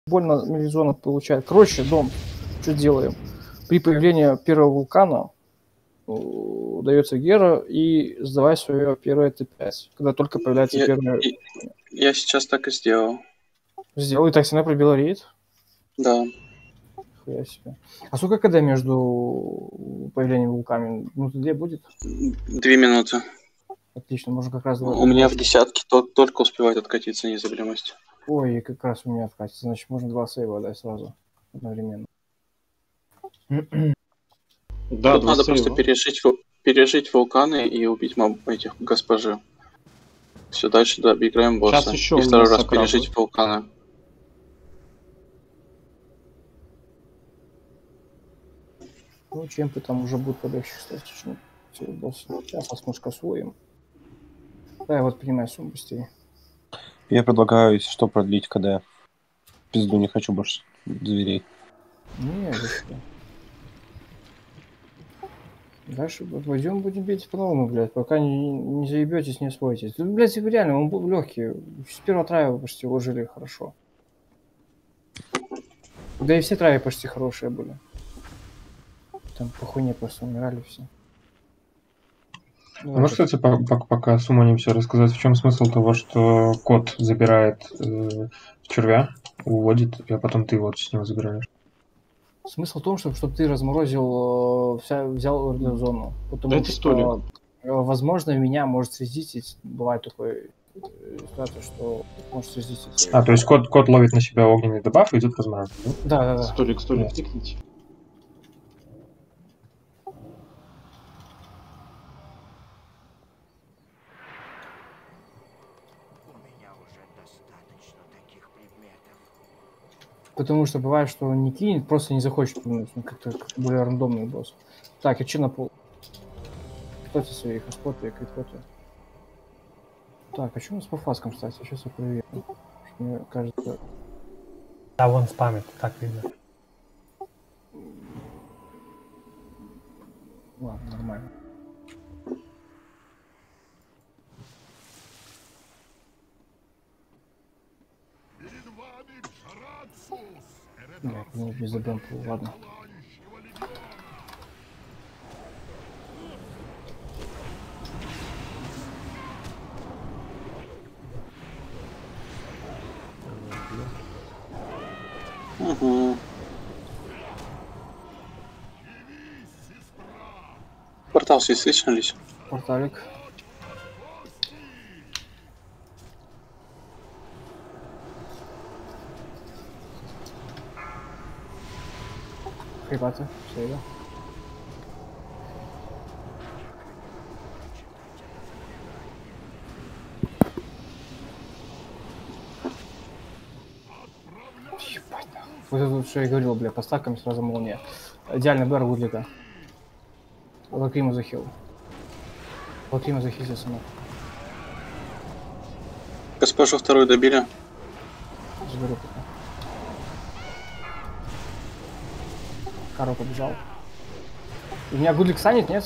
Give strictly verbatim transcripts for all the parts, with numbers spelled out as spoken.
больно милизонов получает. Короче, дом, что делаем? При появлении первого вулкана удается Гера и сдавай свое первое Т пять, когда только появляется Я, первое. и- я сейчас так и сделал. Сделай, так сильно пробила рейд. Да. Хуя себе. А сколько КД между появлением вулкана? Минуты две будет? Две минуты. Отлично, можно как раз... У меня в десятке то- только успевает откатиться незабываемость. Ой, и как раз у меня откатится. Значит, можно два сейва дать сразу одновременно. Да, Тут два надо сейва. просто пережить, ву- пережить вулканы и убить моб этих госпожи. Все, дальше добегаем босса. Сейчас еще И у второй меня раз Сократ пережить будет. вулканы. Ну, чем-то там уже будет полегче, кстати. Что все, босс. Сейчас осмотришь освоим. Да, вот принимай сумму быстрее. Я предлагаю, если что, продлить КД. Пизду, не хочу больше зверей. Не, вы что? Дальше пойдем будем бить по-новому, блядь, пока не, не заебетесь, не освоитесь. Тут, блядь, реально, он был легкий. С первого трая почти уложили хорошо. Да и все траи почти хорошие были. Там по хуйне просто умирали все. Ну, можешь, кстати, по- по- пока сумманим все рассказать, в чем смысл того, что кот забирает э, червя, уводит, а потом ты вот с него забираешь? Смысл в том, чтобы, чтобы ты разморозил, э, вся, взял зону. Потому Это что, э, возможно, меня может срездить. Бывает такое э, ситуация, что может срездить. А, то есть кот, кот ловит на себя огненный дебаф и идет размораживать, да? Да, да, да. Столик, столик, Да. тикните. Потому что бывает, что он не кинет, просто не захочет кинуть. Он как-то как более рандомный босс. Так, и че на пол? Кто-то своих хоспоты и крикоты. Так, а что у нас по фаскам, кстати? Сейчас я проверю. Мне кажется... Да, вон спамит, так видно. Ладно, нормально. Нет, не без дэмпа, ладно. Угу. Портал все свечнулись. Порталик. Хрипаты, все, да? Ебать, нахуй. Вот это вот, что я говорил, бля, по стакам сразу молния. Идеальный бэр Вудлика. Лакрима захил. Лакрима захилил сама. Госпожу вторую добили. Заберу пока. Каро побежал. У меня Гудлик станет, нет?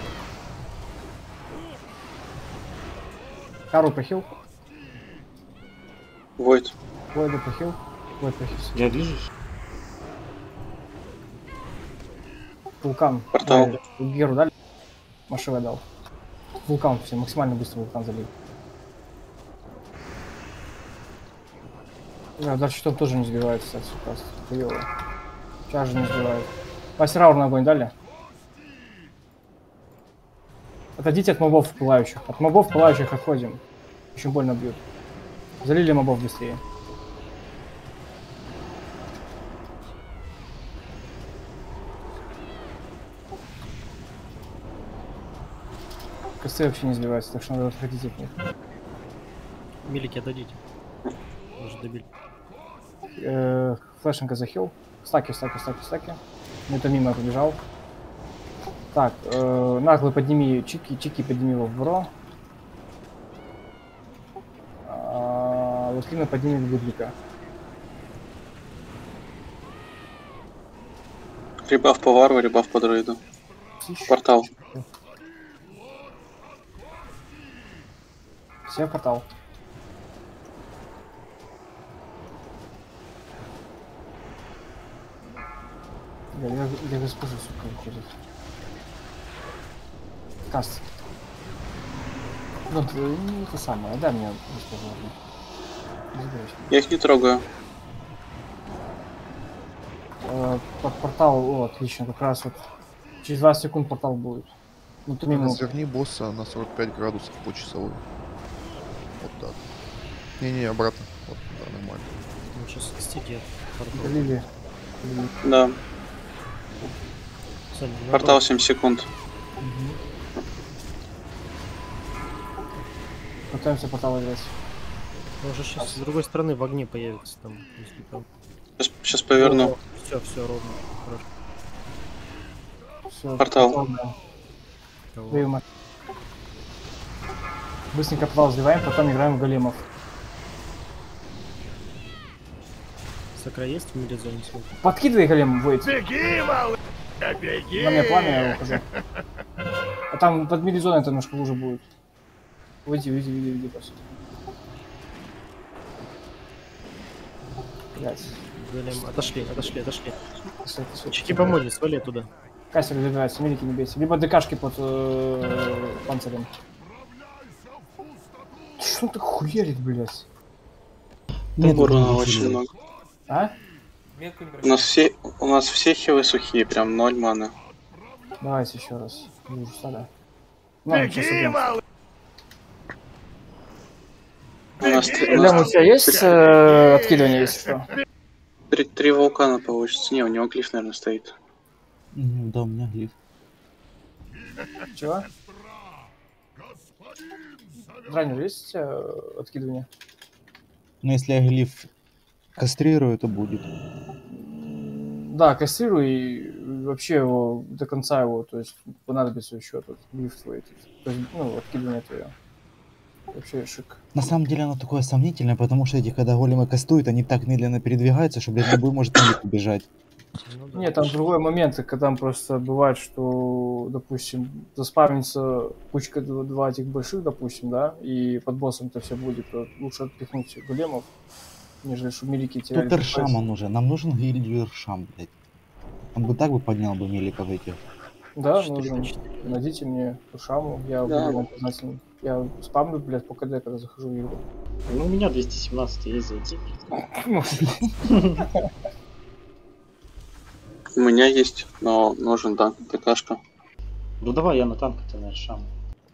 Кару похил. Войд. Войда похил. Войд похил. Я движусь. Вулкан. Портал. Дали. Геру дали. Машева дал. Вулкан, все, максимально быстро вулкан залил. Да, дальше там тоже не сбивает, кстати, просто хуёво. Сейчас же не сбивает. Мастер аур на огонь дали? Отойдите от мобов пылающих. От мобов пылающих отходим. Очень больно бьют. Залили мобов быстрее. Косты вообще не сбиваются, так что надо отходить от них. Милики отдадите. Уже добили. Э, флешенка захил. Стаки, стаки, стаки, стаки. Ну это мимо побежал. Так, э, наглый подними чики, чики подними его в бро. А, Луклина подними Гудлика. Ребаф по варву, ребаф по дроиду. Портал. Все в портал. Бля, я, я госпожу, сука, выходит. Каст. Ну, ты, ну, это самое, дай мне госпожу. Забирайся. Я их не трогаю. Э, под портал, о, отлично, как раз вот через двадцать секунд портал будет. Ну, три минуты. Разверни босса на сорок пять градусов по часовой. Вот так. Не-не, обратно. Вот, да, нормально. Он сейчас стики. Лили. Да. Цель, Портал семь секунд. Пытаемся портал играть. Он же сейчас с другой стороны в огне появится там, если там. Сейчас, сейчас поверну. Все, все ровно. Хорошо. Все, Портал. да. Кого? Даем. Быстренько портал сливаем, потом играем в големов. Сакра есть в мире зоне света? Подкидывай голем, Войт. Беги, малый, беги! На мне пламя, я ухожу. А там под милизоной это немножко лужа будет. Уйди, уйди, уйди, уйди, просто. Блять. Голем. Отошли, отошли, отошли. Чеки Чеки помоги, свали оттуда. Кассер забирается, милики не бейся. Либо ДКшки под э, панцирем. Что ты хуерит, блять? Там урона очень много. А? У нас все, у нас все хилы сухие, прям ноль маны. Давайте еще раз. Лужу стали. Ну, сейчас убьем. У нас три, у Лям, у нас тебя есть э, откидывание, если что? три, три вулкана получится. Не, у него глиф, наверное, стоит. Мгм, да, у меня глиф. Чего? Раннер есть э, откидывание? Но если я глиф кастрирую, то будет. Да, кассируй и вообще его до конца его, то есть понадобится еще тут глиф твой, этот. То есть, ну, откидывание твое. Вообще шик. На самом деле оно такое сомнительное, потому что эти, когда големы кастуют, они так медленно передвигаются, что, блядь, любой может на них убежать. Ну, да, Нет, там точно. другой момент, когда там просто бывает, что, допустим, заспавнится кучка дв- два этих больших, допустим, да, и под боссом это все будет, то лучше отпихнуть големов, нежели чтобы милики теряли. Тут Эршама нужен. Нам нужен гильдию Эршам, блядь. Он бы так бы поднял бы миликов этих. Да, Четыре нужен. на четыре. Найдите мне шаму, я Да. буду вам признателен. Я спамлю, блядь, по КД, когда захожу в игру. Ну, у меня двести семнадцать есть, зайти. У меня есть, но нужен, да, ТКшка. Ну давай я на танк, ты на шам.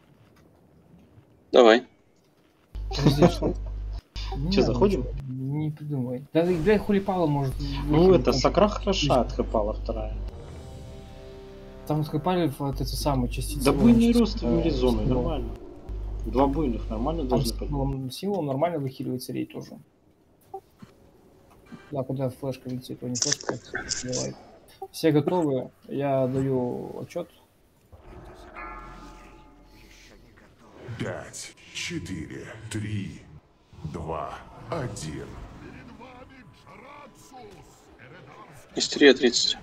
Давай. Подожди, что? Не Чё, надо заходим? ничего, Не придумай. Да, да хулипала может. Ну это Сакра хороша отхапала вторая. Там откопали вот эти самые частицы. Да буйный частицы, рост в мире э, зоны, символа. нормально. Два буйных нормально Там должны быть. символом, символом нормально выхиливает царей тоже. Да, куда флешка летит, то не флешка. Давай. Все готовы, я даю отчет. Пять, четыре, три, два, один. Истерия тридцать.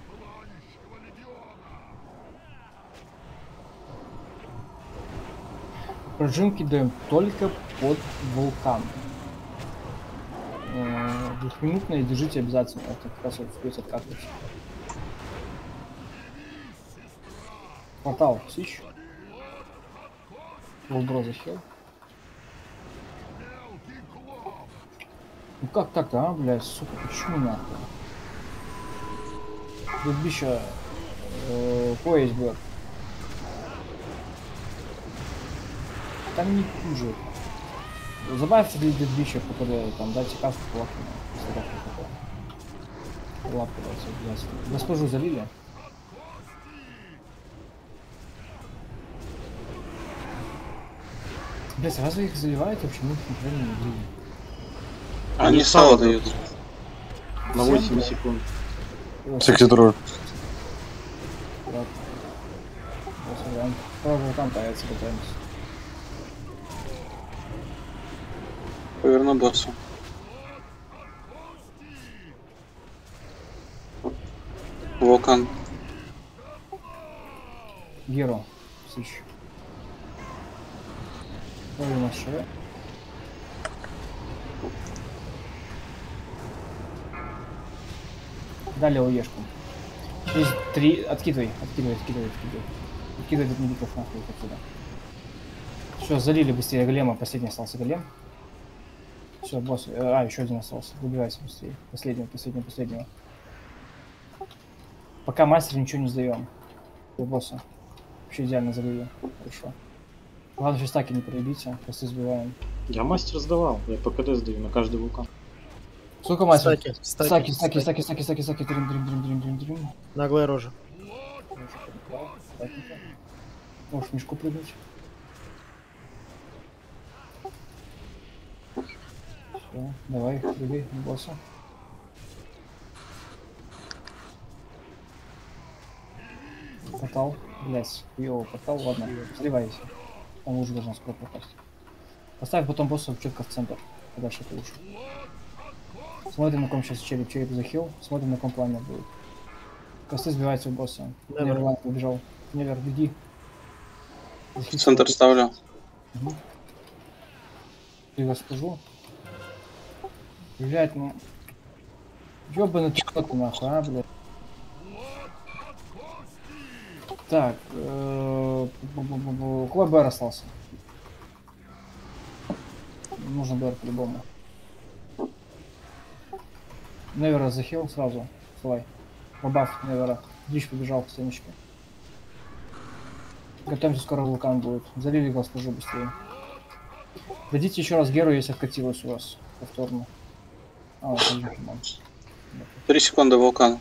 Прожимки даем только под вулкан. Э, Двухминутные держите обязательно. Это как раз вот вперед откатывается. Портал, сич. Волбро захил. Ну как так-то, а, блядь, сука, почему нахуй? Тут бича э, поезд был. Там не хуже. Забавьте для дедбича, когда там дайте каску лапку. Лапку дайте, блядь. Госпожу залили. Блять, разве их заливают вообще? Мы их никогда не видели. Они сало дают. На восемь секунд. Секретарь. Вот. Вот вариант. Правда, там появится, пытаемся. Поверну боссу. Вулкан. Геро. Сыщ. Ой, у нас что? Далее уешку. Через три... Откидывай, откидывай, откидывай, откидывай. Откидывай этот медиков нахуй отсюда. Все, залили быстрее голема. Последний остался голем. Все, босс. А, еще один остался. Выбивайся быстрее. Последнего, последнего, последнего. Пока мастер ничего не сдаем. До босса. Вообще идеально залили. Хорошо. Главное, сейчас таки не проебите. Просто сбиваем. Я мастер сдавал. Я по КД сдаю на каждый вулкан. Сколько мастер? Стаки, Стаки, стаки, стаки, стаки, стаки, стаки, стаки, трим, трим, трим, трим, трим, трим. Наглая рожа. Можешь в мешку прыгнуть. Все, давай, прыгай на босса. Портал, блять, йоу, портал, ладно, сливайся. Он уже должен скоро попасть. Поставь потом босса четко в центр, подальше это лучше. Смотрим, на ком сейчас череп, череп захил, смотрим, на ком пламя будет. Косты сбиваются у босса. Неверланд убежал. Невер, беги. В центр ставлю. Угу. Я госпожу. Блять, ну... Ёбаный ты кто ты нахуй, а, блядь. Так, какой БР остался? Нужно БР по-любому. Невера захил сразу. Слай. Побаф Невера. Дичь побежал к стеночке. Готовимся, скоро вулкан будет. Залили госпожу быстрее. Дадите еще раз Геру, если откатилась у вас повторно. А, вот, Три секунды вулкан.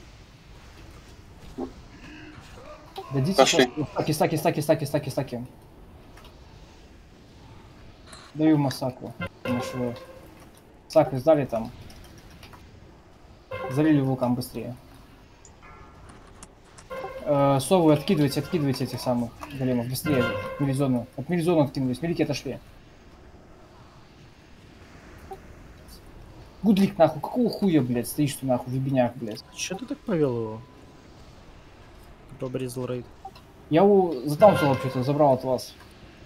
Дадите Пошли. Стаки, стаки, стаки, стаки, стаки, стаки. Даю массаку. Нашу... Саку сдали там. Залили вулкан быстрее. Э, совы откидывайте, откидывайте этих самых големов. Быстрее. Милизону. От милизону откинулись. Мелики отошли. Гудлик нахуй. Какого хуя, блядь, стоишь ты нахуй в ебенях, блядь. Че ты так повел его? Обрезал рейд. Я у затаунтил вообще-то, забрал от вас.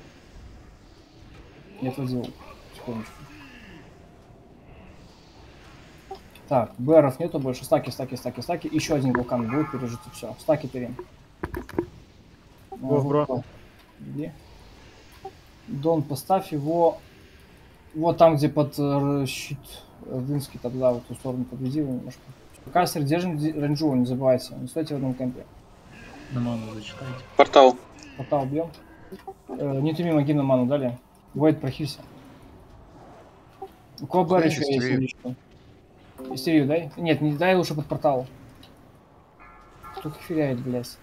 Я отводил. Секундочку. Так, БРов нету больше. Стаки, стаки, стаки, стаки. Еще один вулкан будет пережить, и все. Стаки перем. Вов, бро. Где? Дон, поставь его вот там, где под э, щит Рдынский, тогда в эту сторону подведи его немножко. Кастер, держим рейнджу, не забывайте. Не стойте в одном темпе. На ману зачитайте. Портал. Портал бьем. Э, не тяни маги на ману, дали. Войд, прохилься. У кого БР еще есть? Истерию дай? Нет, не дай лучше под портал. Кто херяет, блядь.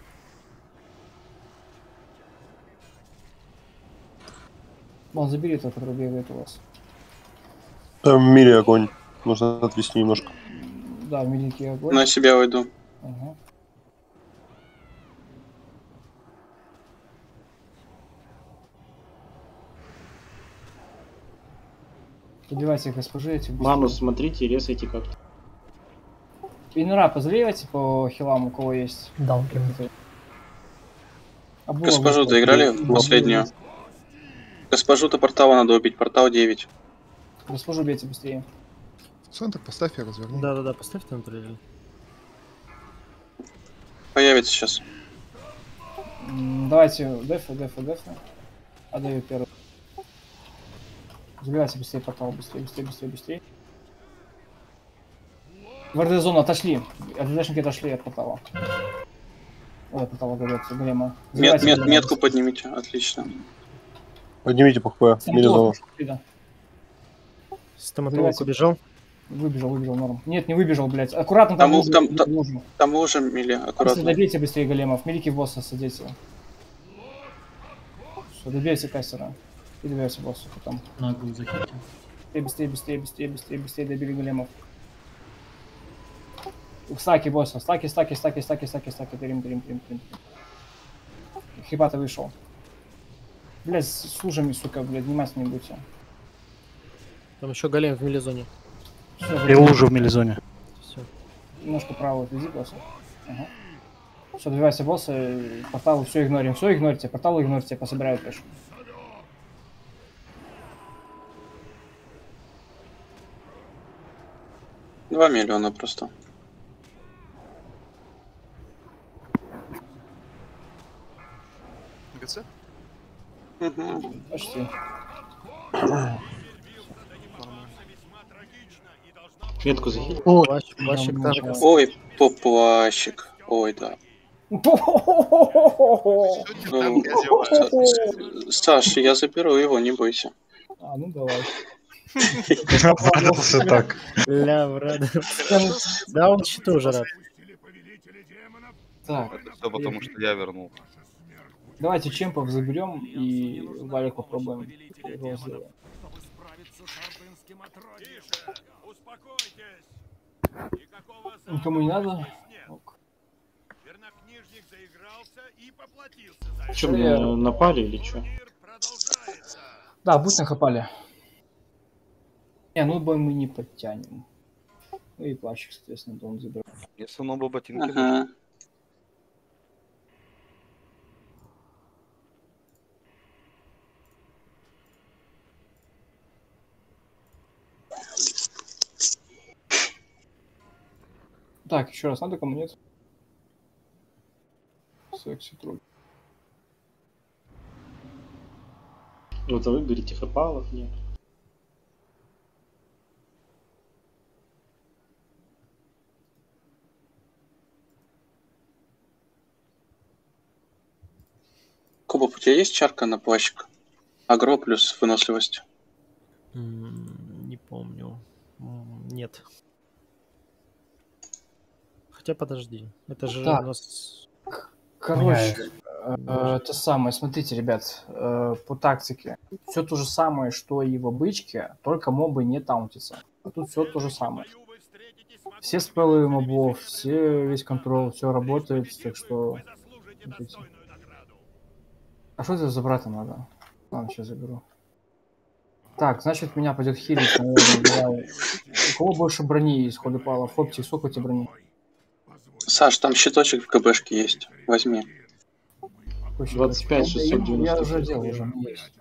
Вон, забери этого, который бегает у вас. Там в мире огонь. Нужно отвести немножко. Да, в миленький огонь. На себя уйду. Ага. Подливайте госпожи эти. Ману смотрите, резайте как-то. Инера позаливайте по хилам, у кого есть. Далки. Госпожу доиграли последнюю. Госпожу-то портала надо убить. Портал девять. Госпожу бейте быстрее. В центр поставь, я разверну. Да-да-да, поставь там трелли. Появится сейчас. М, Давайте дефы, дефы, дефы. Отдаю первый. Забирайте быстрее портал, быстрее, быстрее, быстрее, быстрее. В РД зону отошли. РДшники отошли от портала. Ой, от портала говорится, голема. Мет, Забирайте мет, голема. метку поднимите. Отлично. Поднимите по хп. Милизону. Да. Стоматолог убежал. Выбежал, выбежал, норм. Нет, не выбежал, блядь. Аккуратно Там, там, у- лужу, там, там, лужу. там уже мили, Если аккуратно. добейте быстрее големов. Милики в босса садите. Все, добейте кастера. И добейте босса потом. Нагу закиньте. Быстрее, быстрее, быстрее, быстрее, быстрее добили големов. Стаки босса. Стаки, стаки, стаки, стаки, стаки, стаки. Перим, перим, перим, перим. Хипата вышел. Блять, с лужами, сука, блядь, внимательнее будьте. Там еще голем в милизоне. Всё, И лужа в милизоне. Все. немножко право отведи босса. Ага. Все, добивайся босса, порталы все игнорим. Все игнорите, порталы игнорите, пособирают пешку. Два миллиона просто. спецы? Угу. Почти. Метку захили. О, плащик, плащик Да, танка. Ой, поплащик. Ой, да. Ну, Са- Саш, я заберу его, не бойся. А, ну давай. Обрадовался так. Ля, брат. Да, он че тоже рад. Так, Это все потому, что я вернул. давайте чемпов заберем и Валик попробуем его сделать. Никому не надо? Ок. Что, Я- на- напали или что? Да, будь нахапали. Не, ну бой мы не подтянем. Ну и плащик, соответственно, он заберет. Если он оба ботинки Ага. носит. Так, еще раз надо, кому нет? Секси тролль. Вот а вы говорите, хапалов нет. Кубов, у тебя есть чарка на плащик? Агро плюс выносливость. М, Не помню. М, Нет. Хотя подожди. Это же Так. у нас... Короче, э, это самое, смотрите, ребят, э, по тактике. Все то же самое, что и в обычке, только мобы не таунтятся. А тут все то же самое. Все спеллы мобов, все, весь контроль, все работает, так что... смотрите. А что это за брата надо? Ладно, сейчас заберу. Так, значит, меня пойдет хилить, наверное, давай. У кого больше брони из ходопалов? Оптик, сколько у тебя брони? Саш, там щиточек в КБшке есть. Возьми. Какой щиточек? двадцать пять Я- шестьсот девяносто Я уже пять. делал, уже у меня есть.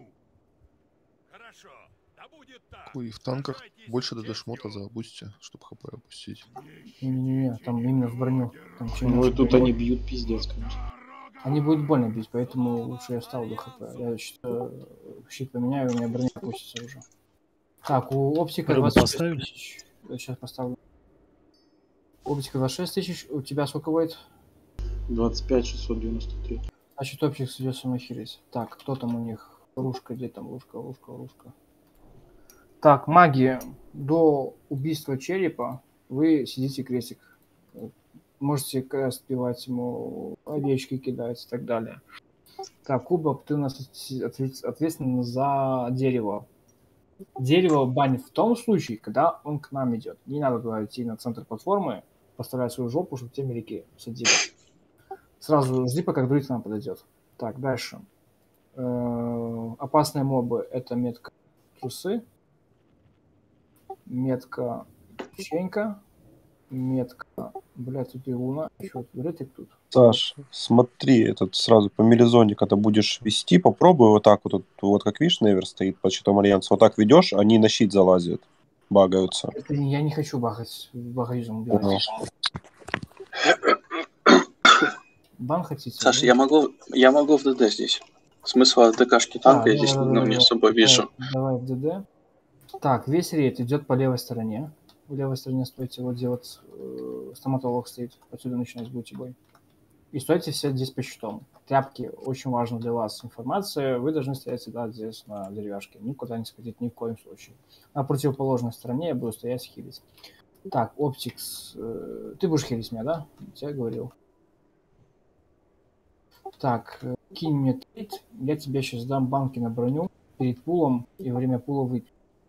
Ой, в танках больше ДД-шмота за бусти, чтобы хп опустить. Не-не-не, там именно в броню. Там чем Ну и меньше тут брони, они бьют пиздец, конечно. они будут больно бить, поэтому лучше я ставлю хп. Я считаю, щит поменяю, у меня броня опустится уже. Так, у оптика Рыбу двадцать шесть поставили? тысяч. Я сейчас поставлю. Оптика двадцать шесть тысяч, у тебя сколько будет? двадцать пять шестьсот девяносто три. Значит, оптик идет со мной хилить. Так, кто там у них? Лужка, где там лужка, лужка, лужка. Так, магия. До убийства черепа вы сидите крестик. Можете крест пивать ему, овечки кидать и так далее. Так, Кубов, ты у нас ответ- ответственен за дерево. Дерево банит в том случае, когда он к нам идет. Не надо туда идти на центр платформы, поставлять свою жопу, чтобы те мелики садили. Сразу жди, пока друид к нам подойдет. Так, дальше. Э, Опасные мобы — это метка трусы, метка печенька, метка, блядь, тут и луна, еще ретик тут. Саш, смотри, этот сразу по мелизоне, когда будешь вести, попробуй вот так вот, вот, вот как видишь, Невер стоит под щитом Альянса, вот так ведешь, они на щит залазят, багаются. Это не- я не хочу багать, багаюзом убивать. Понял. Бан хотите? Саш, да? я могу, я могу в ДД здесь. Смысла в ДКшке танка А, я здесь давай, ну, давай, не давай, особо давай, вижу. Давай в ДД. Так, весь рейд идет по левой стороне. В левой стороне стойте, вот где вот э, стоматолог стоит. Отсюда начинать будете бой. И стойте все здесь по щитам. Тряпки очень важна для вас информация. Вы должны стоять всегда здесь на деревяшке. Никуда не сходить ни в коем случае. На противоположной стороне я буду стоять хилить. Так, Оптикс. Э, ты будешь хилить меня, да? Я говорил. Так, э, кинь мне трейд. Я тебе сейчас дам банки на броню перед пулом и во время пула выпью.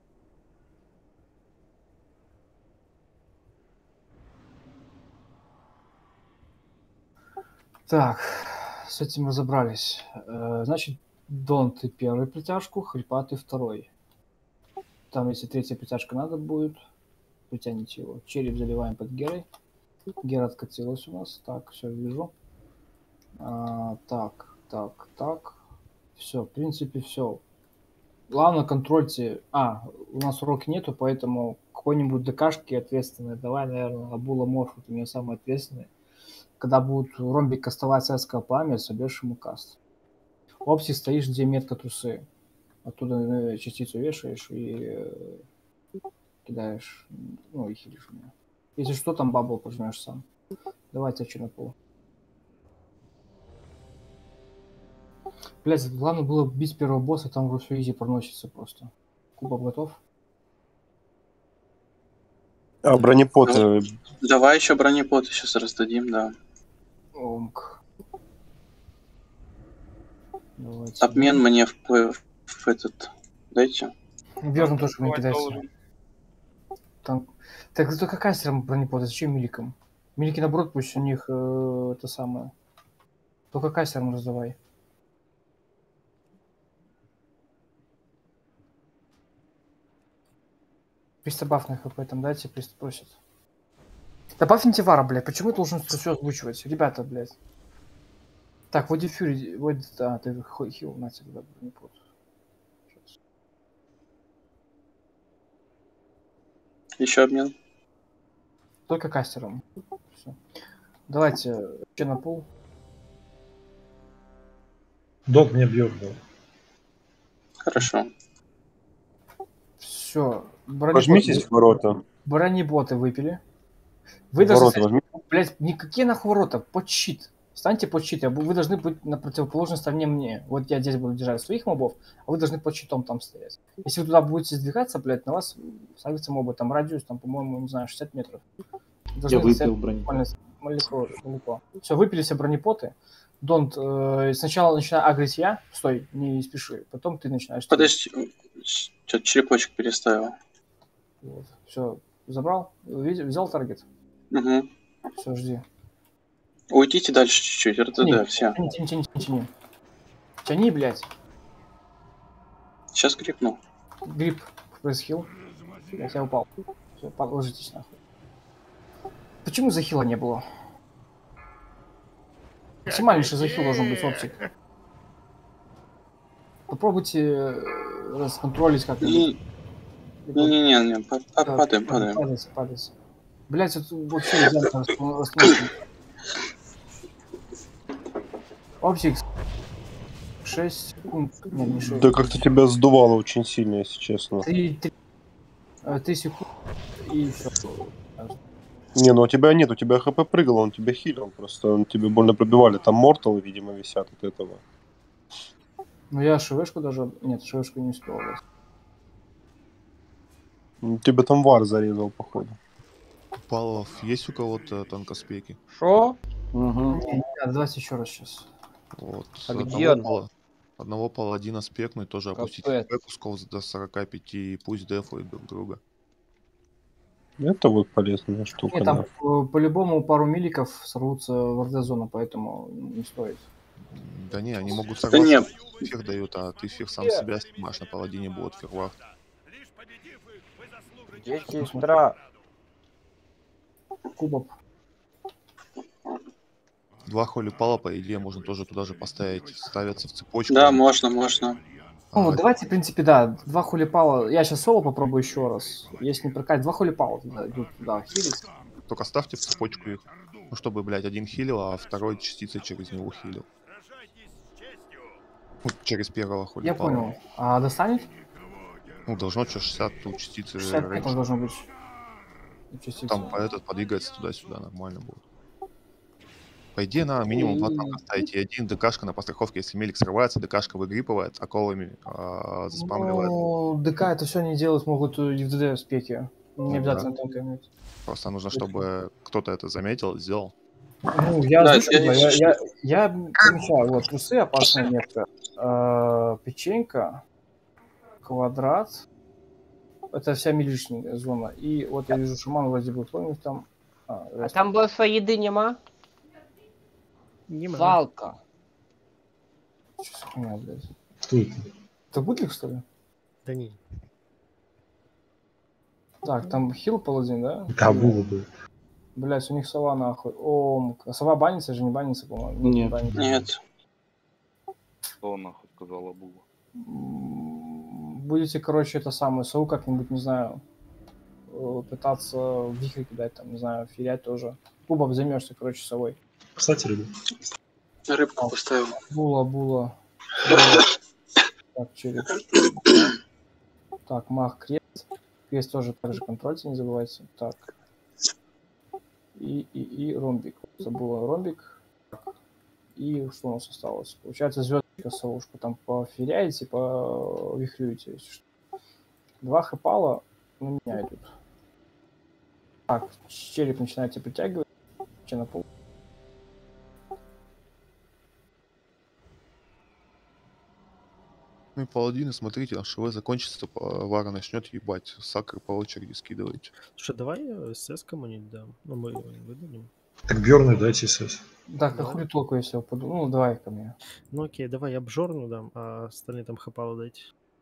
Так, с этим разобрались. Э, Значит, Дон ты первый притяжку, Хрипа ты второй. Там, если третья притяжка надо будет, притяните его. Череп заливаем под Герой. Гера откатилась у нас. Так, все, вижу. А, так, так, так. Все, в принципе, все. Главное, контрольте. А, у нас урок нету, поэтому какой-нибудь ДКшки ответственный. Давай, наверное, Абула Морф, у меня самый ответственный. Когда будут ромбик кастовать адское пламя, соберешь ему каст. Опси стоишь, где метка трусы. Оттуда э, частицу вешаешь и э, кидаешь, ну и хилишь меня. Если что, там бабл пожмешь сам. Давайте я на пол. Блять, главное было бить первого босса, там уже все изи проносится просто. Кубок готов? А бронепоты... Давай еще бронепоты сейчас раздадим, да. Омк. Давайте. Обмен мне в, в, в этот... Дайте. Верно, тоже не кидайся. Там... Так это какая серия бронепоты? Зачем миликам? Милики наоборот, пусть у них э, это самое. Только кассером раздавай. Пристабаф на хп там дайте, пристав просит. Добавь антивара, блядь. Почему я должен все озвучивать? Ребята, блядь. Так, вот дефюри, вот, да, ты хил, на тебя, бронепот. Сейчас. Еще обмен. Только кастером. Все. Давайте, че на пол. Док меня бьет, да. Хорошо. Все. Пожмитесь в ворота. Бронеботы выпили. Вы Ворота должны... возьми. Блять, никакие нахуй ворота, под щит. Встаньте под щит, вы должны быть на противоположной стороне мне. Вот я здесь буду держать своих мобов, а вы должны под щитом там стоять. Если вы туда будете сдвигаться, блядь, на вас ставятся мобы, там радиус, там, по-моему, не знаю, шестьдесят метров. Я выпил бронепот. Все, выпили все бронепоты. Донт, э, сначала начинаю агрить я, стой, не спеши, потом ты начинаешь. Подожди, что-то черепочек переставил. Вот. Все, забрал, взял таргет. Угу. Все, жди. Уйдите дальше чуть-чуть, эр тэ дэ, все. Тяни, тяни, тяни, тяни, тяни. Тяни, блядь. Сейчас грипну. Грип, пресс-хилл. Блядь, я упал. Все, ложитесь нахуй. Почему захила не было? Максимальнейший захил должен быть оптик. Попробуйте расконтролить как-нибудь. Не-не-не, падаем, падаем. Падайте, падайте. Блять, это вообще идеально остановка. Оптик. шесть секунд. Нет, не шесть. Да как-то тебя сдувало очень сильно, если честно. три секунды и все. Не, ну у тебя нет, у тебя хп прыгал, он тебя хилил, просто он тебе больно пробивали. Там морталы, видимо, висят от этого. Ну я швшку даже... Нет, швшку не успел. Тебя там вар зарезал, походу. Палов, есть у кого-то танкоспеки? Шо? Угу. Давайте еще раз сейчас. Вот. А Одного где он? пала- Одного паладина спекнуть, тоже опустить Капец. хп, кусков до сорока пяти, и пусть дефают друг друга. Это вот полезная штука, Нет, там да. э, по-любому пару миликов сорвутся в РД-зону, поэтому не стоит. Да не, они могут Да сорваться, нет. эфир дают, а ты эфир сам себя снимаешь, на паладине будет фервах. Где сестра? Кубок. Два холи пала, по идее, можно тоже туда же поставить, ставятся в цепочку. Да, можно, можно. Ну, А, давайте, в принципе, да, два хулипала. Я сейчас соло попробую еще раз. Если не прокатит, два хулипала туда идут, да, хилить. Только ставьте в цепочку их, ну, чтобы, блядь, один хилил, а второй частицей через него хилил. Ну, через первого холи Я пала. понял. А достанет? Ну, должно что шестьдесят у частицы шестьдесят пять рейндж. должно быть. Частица. Там по этот подвигается туда-сюда, нормально будет. По идее, на минимум два танка ставить, и один ДКшка на постраховке, если мелик срывается, ДКшка выгрипывает, а колами а, заспамливает. Ну, ДК это все не делать могут и в ДД в спеке. Не Ну обязательно танка иметь. Просто нужно, чтобы кто-то это заметил, сделал. Ну, я Да, озвучил, я- я, я, я помечаю, вот, трусы, опасная метка, э, печенька, квадрат, это вся милишная зона, и вот я вижу шаман вроде бы, помню, там... А, А там босса еды нема? Нема. Жалко. Что за хуйня, блядь? Кто это? Это бутлик, что ли? Да не. Так, там хил паладин, да? Да, было бы. Блять, у них сова нахуй. О, а сова банится же, не банится, по-моему. Нет. банится. Нет. Что нахуй сказала Буба? М, Будете, короче, это самое, сову как-нибудь, не знаю, э, пытаться в вихрь кидать, там, не знаю, филять тоже. Кубов займешься, короче, совой. Кстати, ребят. Рыбку поставил. Була, була. Так, череп. Так, маг, крест. Крест тоже также контрольте, не забывайте. Так. И, и, и ромбик. Забыла ромбик. И что у нас осталось? Получается, звездочка совушка. Там поферяете, повихрюете. Если что. Два хэпала на меня идут. Так, череп начинаете притягивать. Че на пол? Ну и паладины, смотрите, наш ШВ закончится, Вара начнет ебать. Сакры по очереди скидывайте. Слушай, давай СС кому-нибудь дам. Ну, мы выдадим. Так Бьорну дайте СС. Так, а хули толку, если я упаду? Ну, давай ко мне. Ну окей, давай я Бжорну дам, а остальные там хэпалы дайте.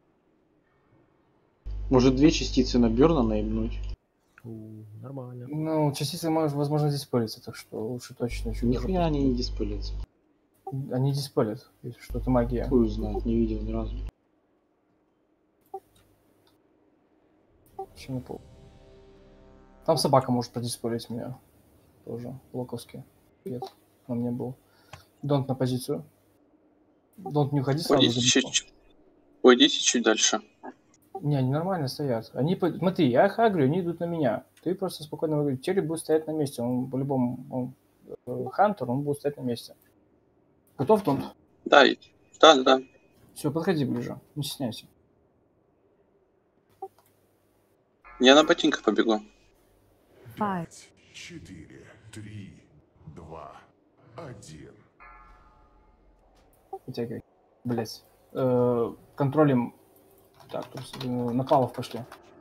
Может две частицы на Бьорна наебнуть? У, нормально. Ну, частицы, может, возможно, диспелятся, так что лучше точно чуть Нихуя они не диспелятся. Они диспелят, если что-то магия. Хуй знает, не видел ни разу. Вообще не пол. Там собака может продиспелить меня. Тоже локовский. Нет, на мне был. Донт на позицию. Донт не уходи сразу. Уйдите чуть, уйдите чуть дальше. Не, они нормально стоят. Они, смотри, я их агрю, они идут на меня. Ты просто спокойно говоришь, череп будет стоять на месте. Он по-любому, он, хантер, он будет стоять на месте. Готов, Донт? Да, да, да. Все, подходи ближе, не стесняйся. Я на ботинках побегу. Пять, четыре, три, два, один. Вытягивай. Блять. Э, контролем. Так, тут на Палов пошли.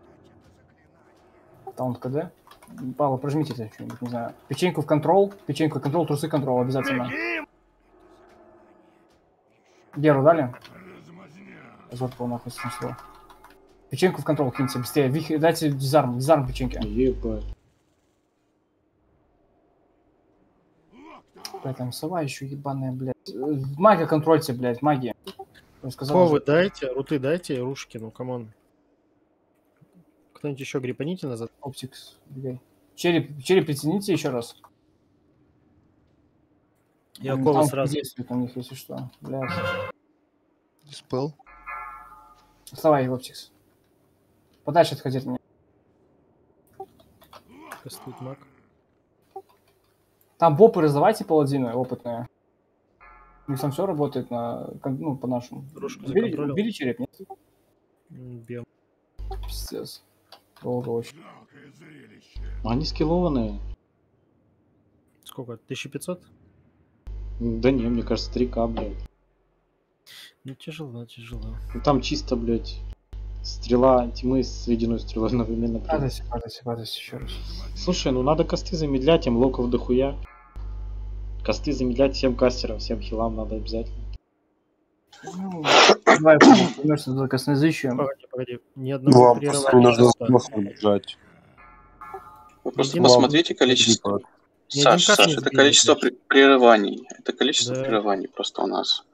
Таунт КД. Павлов, прожмите это что-нибудь, не знаю. Печеньку в контрол. Печеньку в контрол, трусы контрол обязательно. Геру дали? Зотку нахуй снесло. Печеньку в контрол киньте быстрее. Вих... Дайте дизарм, дизарм печеньки. Ебать. Блядь, там сова еще ебаная, блядь. Магия контрольте, блядь, магия. Ковы же... дайте, руты дайте, рушки, ну камон. Кто-нибудь еще грипаните назад? Оптикс, блядь. Череп, череп притяните еще раз. Я ковы там сразу. Действует у них, если что. Блядь. Диспел. Вставай, Оптикс. Подальше отходи от меня. Кастует маг. Там бопы раздавайте паладины опытные. У них там все работает на, ну, по-нашему. Убери, убери череп, нет? Бьем. Пиздец. Долго очень. Они скиллованные. Сколько? тысяча пятьсот? Да не, мне кажется, три ка, блядь. Ну тяжело, тяжело. Ну там чисто, блядь, стрела тьмы с ледяной стрелой одновременно. Падайся, падайся, падайся еще раз. Слушай, ну надо косты замедлять, им локов дохуя. Косты замедлять всем кастерам, всем хилам надо обязательно. Ну, давай, вернешься за косноязычием. Погоди, погоди. Ни одного прерывания бежать. Вы просто посмотрите количество... Саш, Саш, это количество прерываний. Это количество да. прерываний просто у нас.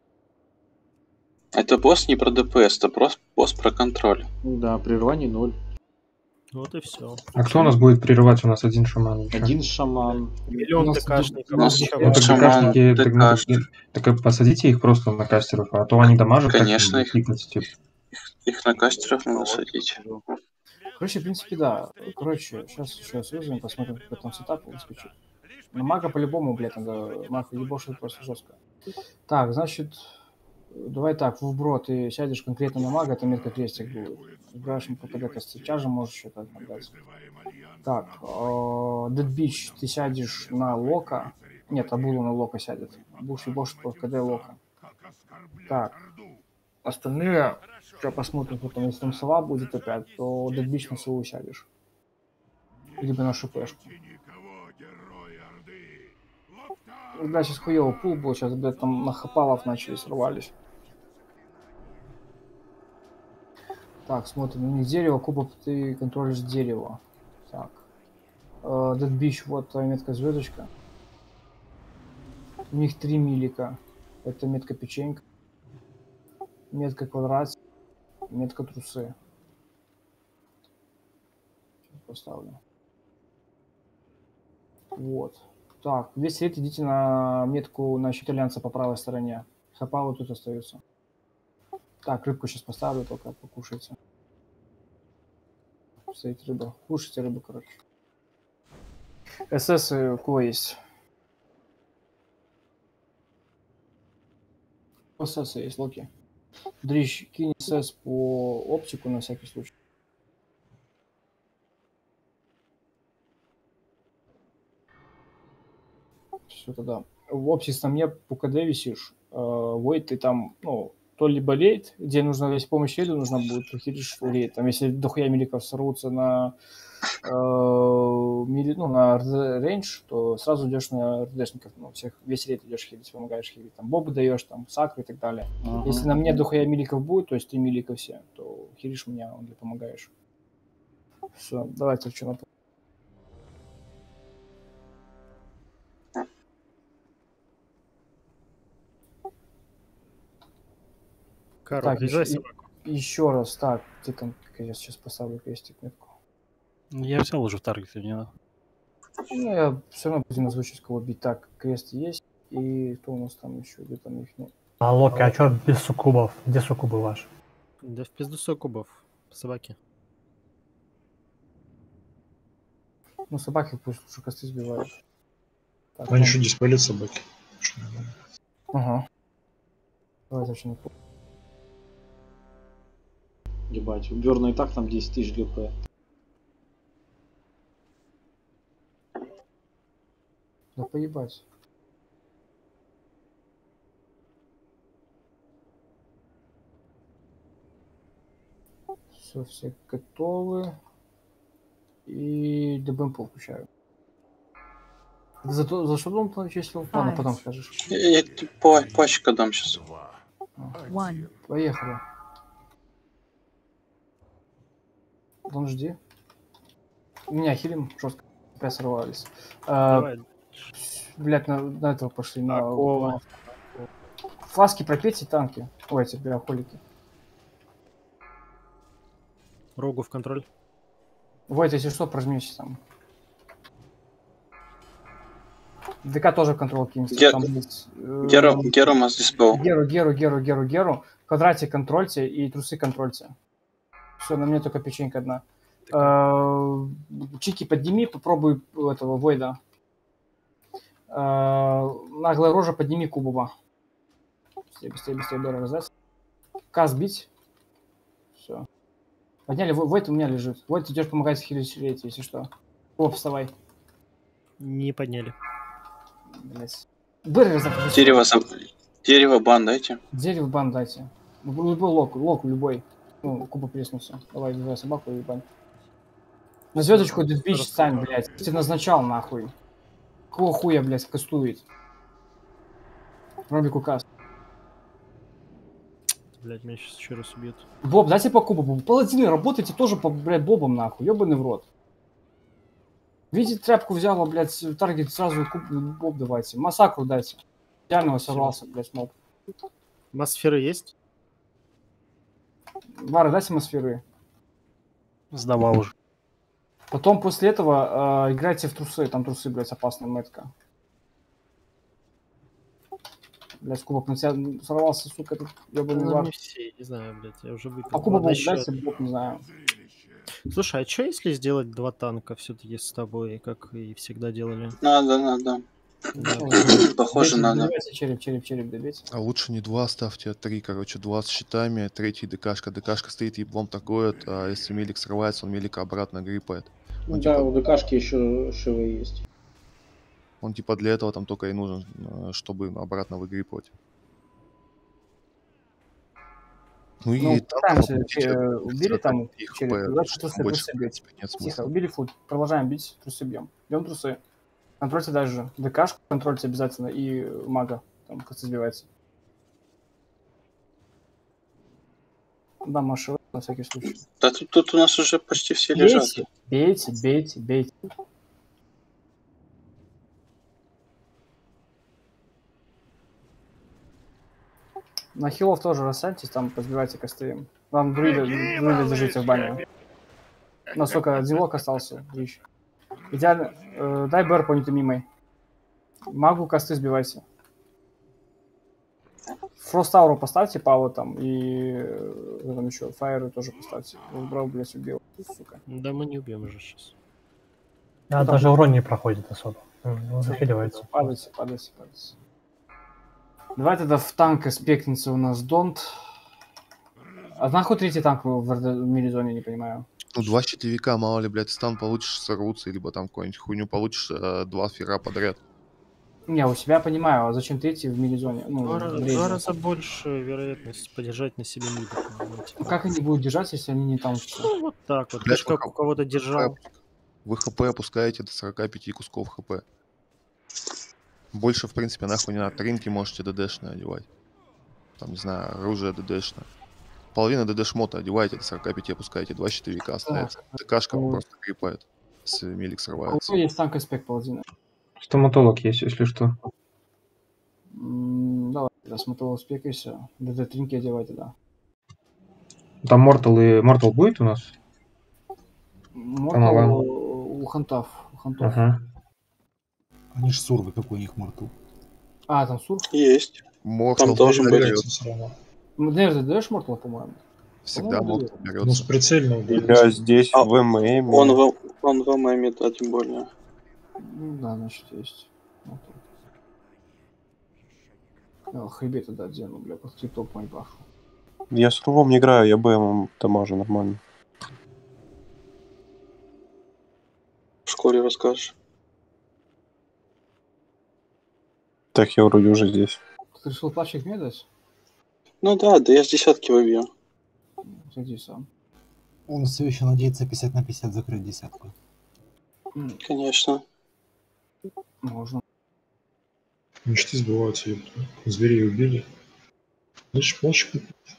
Это босс не про ДПС, это просто босс про контроль. Да, прерываний ноль. Вот и все. А кто у нас будет прерывать? У нас один шаман. Один шаман. Миллион ТКшников. Ну, так ТКшники, так, ну, так, так посадите их просто на кастеров, а то они дамажат. Конечно, их, кликать, типа. их на кастеров надо садить. Короче, в принципе, да. Короче, сейчас еще раз вызовем, посмотрим, какой там сетап выскочит. Но мага по-любому, блядь, надо... Мага ебошит просто жестко. Так, значит... Давай так, в бро ты сядешь конкретно на мага, это метка крестик будет. Играешь ему ПКД костяча же можешь что-то отдать. Так, Dead Beach ты сядешь на лока. Нет, Абулу на лока сядет. Будешь ебошить по ПКД лока. Так. Остальные, сейчас посмотрим, потом, если там сова будет опять, то Dead Beach на сову сядешь. Либо на шипешку. Да, сейчас хуёво пул был, сейчас, блядь, там на хапалов начали, срывались. Так, смотрим, у них дерево, кубок, ты контролишь дерево. Так. Uh, Dead Beach, вот метка звездочка. У них три милика. Это метка печенька. Метка квадрат. Метка трусы. Сейчас поставлю. Вот. Так, весь рейд идите на метку на щит альянса по правой стороне. Хапа вот тут остается. Так, рыбку сейчас поставлю, только покушайте. Стоит рыба. Кушайте рыбу, короче. СС у кого есть? СС есть, Локи. Дрищ, кинь СС по оптику на всякий случай. Все тогда. В оптис там мне по КД висишь. Войд, ты там, ну, то ли болеет, где нужно, если помощь Элю нужна будет, то хилишь рейд. Там, если дохуя миликов сорвутся на э, мили, ну, на рейндж, то сразу идешь на РДшников, ну, всех, весь рейд идешь хилить, помогаешь хилить. Там бобы даешь, там, сакры и так далее. Uh-huh. Если на мне дохуя миликов будет, то есть ты миликов все, то хилишь меня, он тебе помогаешь. Все, давайте в чем. Карл, так, еще, еще раз, так, где там, я сейчас поставлю крестик метку. Я взял уже в таргете, не надо. Ну, я все равно будем озвучить, кого бить. Так, крест есть, и кто у нас там еще, где там их нет. А, Локи, а что без суккубов? Где суккубы ваши? Да в пизду суккубов, собаки. Ну, собаки пусть лучше косты сбивают. Так, они еще диспелят собаки. Ага. Давай зачем. Ебать, у Бёрна и так там десять тысяч ГП. Да поебать. Все, все готовы. И ДБМП включаю. За, то, за что он начислил? Ладно, потом скажешь. Я, я по, пачка дам сейчас. А. Поехали. Дон, жди. У меня хилим жестко. Опять сорвались. А, блять, на, на этого пошли. На, на... Фласки пропейте, танки. Ой, эти биохолики. Рогу в контроль. Войт, если что, прожмите там. ДК тоже в контроль киньте. Гер... Там есть, э... Геру, Геру must dispel. Геру, Геру, Геру, Геру, Геру. В квадрате контрольте и трусы контрольте. Все, на мне только печенька одна. Э... Чики подними, попробуй этого Войда. Э... Наглая рожа, подними Кубуба. Быстрее, быстрее, быстрее, быстрее раздать. Каз бить. Все. Подняли, Войд у меня лежит. Войд, идешь помогать хилить, если что. Оп, вставай. Не подняли. Блять. Быры Дерево, дерево бан дайте. Дерево бан дайте. Любой лок, лок любой. Ну, Куба преснулся. Давай, давай собаку и бан. На звездочку дедбич стань, блять. Ты назначал нахуй. Какого хуя, блять, кастует? Робик указ. Блять, меня сейчас еще раз убьют. Боб, дайте по Кубу. Паладины, работайте тоже по, блядь, Бобам нахуй. Ёбаный в рот. Видите, тряпку взяла, блядь, таргет сразу куб, Боб давайте. Массакру дайте. Идеально сорвался, блядь, моб. Масферы есть? Вара, дайте масферы. Сдавал уже. Потом после этого э, играйте в трусы. Там трусы, блядь, опасная метка. Блядь, кубок на тебя сорвался, сука, этот ёбаный Ну, вар. не все, не знаю, блядь, я уже выпил. А кубок еще... дайте, Боб, не знаю. Слушай, а что если сделать два танка все-таки с тобой, как и всегда делали? Надо, надо. Да. Похоже, надо. Добейте, череп, череп, череп, добейте. А лучше не два ставьте, а три, короче, два с щитами, третий ДКшка. ДКшка стоит и еблом торгует, а если мелик срывается, он мелика обратно гриппает. Он, да, типа, у ДКшки еще шивы есть. он типа для этого там только и нужен, чтобы обратно выгрипывать. Ну и Ну, там, там, там, че, э, убили там их череп, П, дальше что трусы, больше, трусы в бить. принципе, нет Тихо, смысла. убили фут, продолжаем бить, трусы бьем. Бьем трусы. Контрольте даже ДКшку, контрольте обязательно, и мага, там как сбивается. Да, Маша, на всякий случай. Да тут, тут у нас уже почти все лежат. Бейте, бейте, бейте. На хилов тоже рассадьтесь, там позбивайте косты. Вам друида, друида держите в бане. Насколько один лок остался, дрищ. Идеально. Э, дай БР по нетомимой. Магу косты сбивайся. Фрост Ауру поставьте, Паву там, и э, там еще Фаеру тоже поставьте. Брал, блядь, убил, сука. Да мы не убьем уже сейчас. А, Ну, даже там... урон не проходит особо. Он захиливается. Падайте, падайте, падайте. Давай тогда в танк аспектница у нас Донт. А нахуй третий танк в, в, в мире-зоне, не понимаю. Ну, два щитовика, мало ли, блядь, стан получишь, сорвутся, либо там какую-нибудь хуйню получишь, э, два фера подряд. Не, у себя понимаю, а зачем третий в мире-зоне? Ну, два, в раза, два раза больше вероятность подержать на себе миду. Ну, как они будут держать, если они не там? Ну, вот так вот. Блядь, Ты ж как у кого-то держал. Вы хп опускаете до сорока пяти кусков хп. Больше, в принципе, нахуй не надо. Тринки можете ДДшные одевать. Там, не знаю, оружие ДДшное. Половина ДД-шмота одеваете, до сорока пяти опускаете, два щитовика остается. ДКшка Ну, просто крипает, с милик а у срывается. кого есть танк аспект паладина? Стоматолог есть, если что. М, Давай, да, стоматолог аспект и все. ДД-тринки одевайте, да. Там Мортал и... Мортал будет у нас? Мортал у хантов. У хантов. Ага. Они ж сурвы, какой у них мортал. А, там сурф? Есть. Мортал Там должен быть. Наверное, ты даешь Мортала, по-моему? Всегда Мортал берется. Ну, с прицельным. Я здесь А, в ММ. Он в, он в ММ, да, тем более. Ну, да, значит, есть. А, хребет тогда одену, бля, под топ мой баф. Я с рувом не играю, я БМом дамажу нормально. В школе расскажешь. Так, я вроде уже здесь. Ты решил плащик мне дать? Ну да, да я с десятки выбью. Сиди сам. Он все еще надеется пятьдесят на пятьдесят закрыть десятку. Конечно. Можно. Мечты сбываются, ёпта. Зверей убили. Значит, плащик.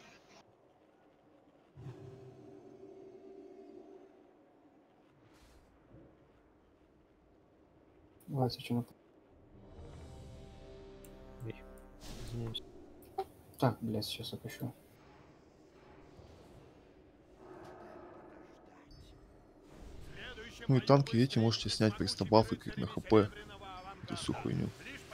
Давайте, что на... Извиняюсь. Так, блядь, сейчас опущу. Ну и танки, видите, можете снять престобаф и крит на хп. Эту всю хуйню.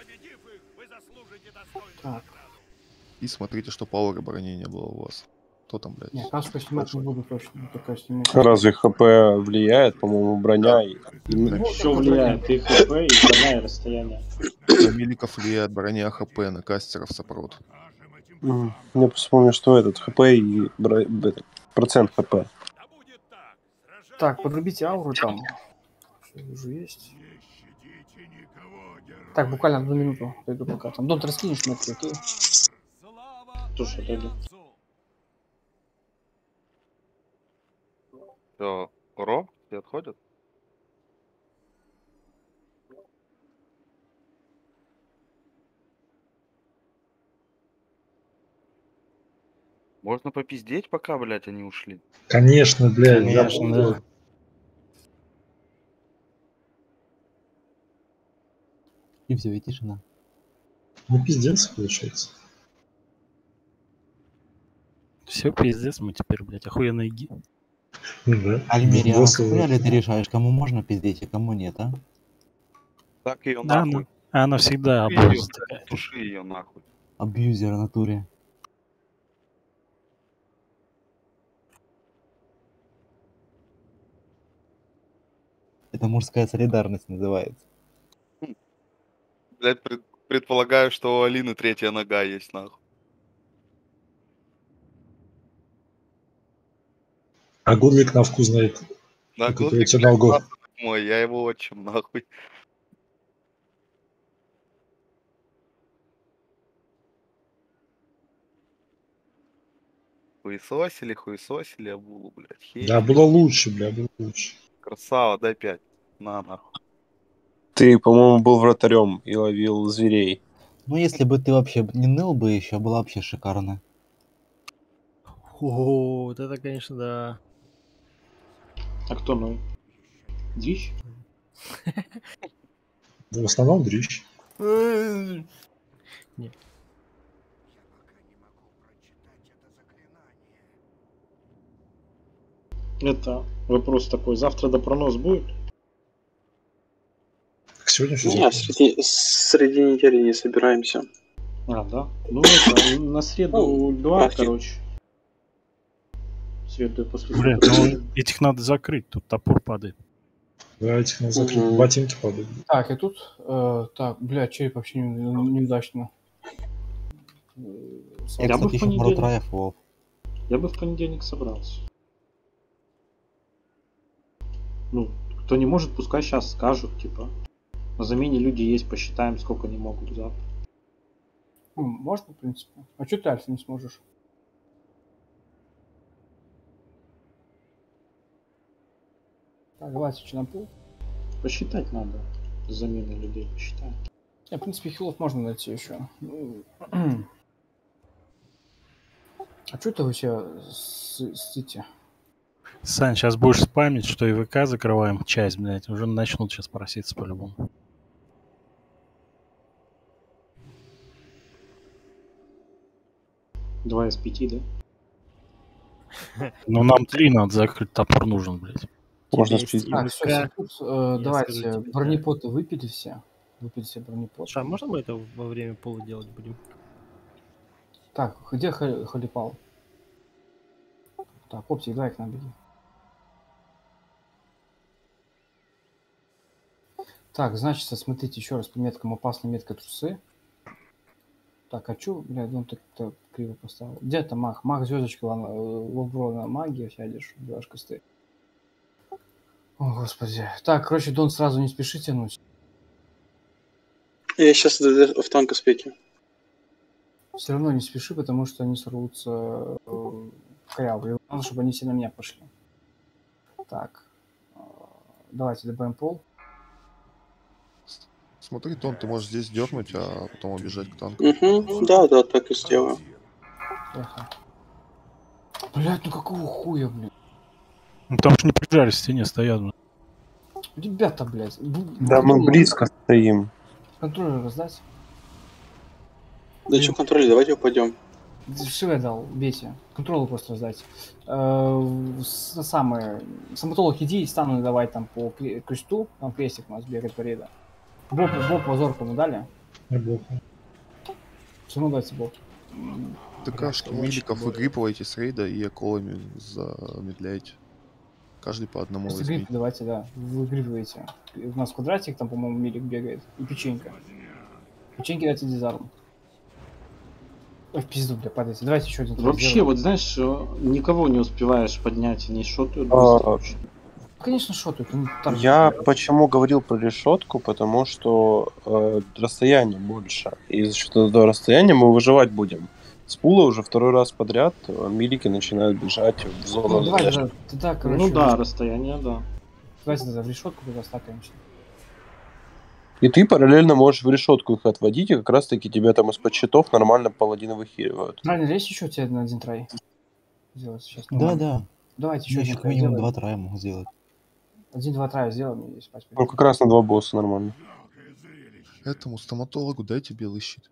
Так. И смотрите, что пауэра брони не было у вас. Кто там, блядь? Не, каску снимать не буду точно. Только снимать. Разве ХП влияет? По-моему, броня... И... Ну, все влияет. И ХП, и броня, и расстояние. На миликов влияет броня, ХП, на кастеров сопрот. Mm. Я просто помню, что этот ХП и бро... этот, процент ХП. Так, подрубите ауру там. Все уже есть. Так, буквально одну минуту. Пойду пока. Там Донт раскинешь метки, окей? Слушай, отойду. Все, Ро, все отходят? Можно попиздеть, пока, блядь, они ушли? Конечно, блядь. Конечно, я... да. И все, и тишина. Ну, пиздец, получается. Все, пиздец, мы теперь, блядь, охуенные ги. Да. Альмерия, а хуя ли ты решаешь, кому можно пиздеть, а кому нет, а? Так ее Да, нахуй. она, она всегда Её, абьюз блядь, такая. Туши ее нахуй. Абьюзер в натуре. Это мужская солидарность называется. Блядь, пред- предполагаю, что у Алины третья нога есть, нахуй. А Гудлик на вкус знает. На какую Гудлик, третью блядь, ногу. классный мой, я его отчим, нахуй. Хуесосили, хуесосили, Абулу, блядь. Хей. Да, было лучше, бля, было лучше. Красава, дай пять. На, нахуй. Ты, по-моему, был вратарем и ловил зверей. Ну, если бы ты вообще не ныл бы еще, было вообще шикарно. О, вот это, конечно, да. А кто ну? Дичь? Да, в основном дрищ. Нет. Это вопрос такой. Завтра допронос будет? Сегодня все Нет, среди, среди недели не собираемся. А, да? Ну, это, на среду два, короче. В среду я после... Блин, ну этих надо закрыть, тут топор падает. Да, этих надо закрыть, угу. Ботинки падают. Так, и тут... Э, так, бля, череп вообще не, неудачно. Я бы, в понедельник... я бы в понедельник собрался. Ну, кто не может, пускай сейчас скажут, типа. На замене люди есть, посчитаем, сколько они могут завтра. Ну, можно, в принципе. А что ты, Альфа, не сможешь? Так, давайте что на пол. Посчитать надо. Замены людей посчитать. Я, в принципе, хилов можно найти еще. А что это вы все сидите? Сань, сейчас будешь спамить, что и ВК закрываем часть, блядь. Уже начнут сейчас проситься по-любому. Два из пяти, да? Ну нам три надо закрыть, топор нужен, блядь. Можно спить. Так, все, тут, э, давайте, бронепоты выпили все. Выпили все бронепоты. А можно мы это во время пола делать будем? Так, где Халипал? Так, оптик, давай их набери. Так, значит, смотрите еще раз по меткам. Опасная метка трусы. Так, а чё, блядь, он так-то криво поставил. Где это маг? Маг, звездочка, лаврона, магия, сядешь, делаешь косты. О, господи. Так, короче, Дон, сразу не спеши тянуть. Я сейчас в танка спеки. Все равно не спеши, потому что они сорвутся в коряву. Главное, чтобы они все на меня пошли. Так. Давайте добавим пол. Смотри, Тон, ты можешь здесь дернуть, а потом убежать к танку. Угу, да, да, так и сделаю. Блять, ну какого хуя, блин? Ну потому что не прижались, в стене стоят. Ребята, блядь. Да, мы близко стоим. Контроллер раздать? Да что контроллер, давайте упадем. Все я дал, бейте. Контроллер просто раздать. Самое... Стоматолог, иди и стану давай там по кресту. Там крестик у нас бегает по рейду. Боб, Боб, позорку мы дали? Не Боб. Все равно дайте Боб. ТКшки, миликов выгрипываете с рейда и аколами замедляете. Каждый по одному возьмите. Давайте, да, выгрипываете. У нас квадратик, там, по-моему, милик бегает. И печенька. Печеньки дайте дизарм. Ой, в пизду, бля, падайте. Давайте еще один. Вообще, вот знаешь, никого не успеваешь поднять, не шотают. А, конечно, шотают. Я почему говорил про решетку, потому что э, расстояние больше. И за счет этого расстояния мы выживать будем. С пула уже второй раз подряд милики начинают бежать в зону. Ну, давай, да, тогда, короче, ну да, расстояние, да. Давайте тогда в решетку туда стакаемся. И ты параллельно можешь в решетку их отводить, и как раз таки тебя там из-под щитов нормально паладины выхиливают. Правильно, есть еще тебе на один трай сделать сейчас? Да, да. Давайте еще один трай минимум сделаем. два трая могу сделать. Один-два трая сделаем и спать. Ну как раз на два босса нормально. Этому стоматологу дайте белый щит.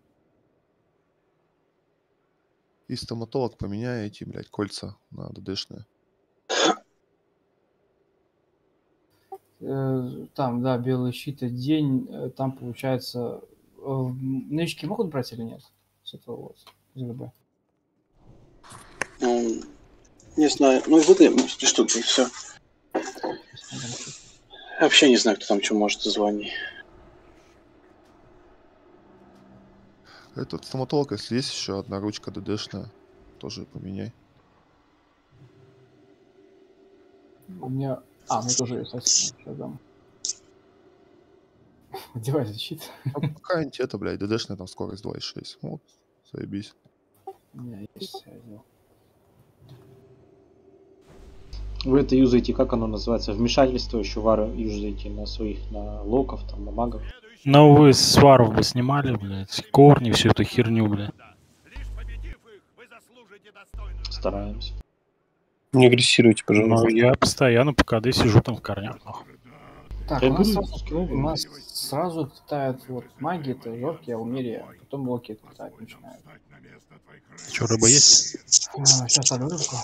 И стоматолог поменяете, блядь, кольца на ДДшные. Там, да, белый щит и день, там получается... Новички могут брать или нет? С этого вот, ЗГБ. Um, не знаю, ну выдаем три штуки и все. Я вообще не знаю, кто там что может из званий. Этот стоматолог, если есть еще одна ручка ДДшная, тоже поменяй. У меня... А, ну тоже есть. Сейчас дам. Одевай защит. А какая-нибудь это, блядь, ДДшная там скорость два и шесть. Вот, заебись. У меня есть, я взял. Вы это юзаете, как оно называется? Вмешательство еще вары юзаете на своих, на локов, там, на магов. Ну вы с варов бы снимали, блядь, корни, всю эту херню, блядь. Стараемся. Не агрессируйте, пожалуйста. Ну, я постоянно по КД сижу там в корнях. Так, у нас, сразу, у нас сразу летают вот маги, это зоркие, умерия, потом локи летать начинают. Что, рыба есть? А, сейчас одну рыбку.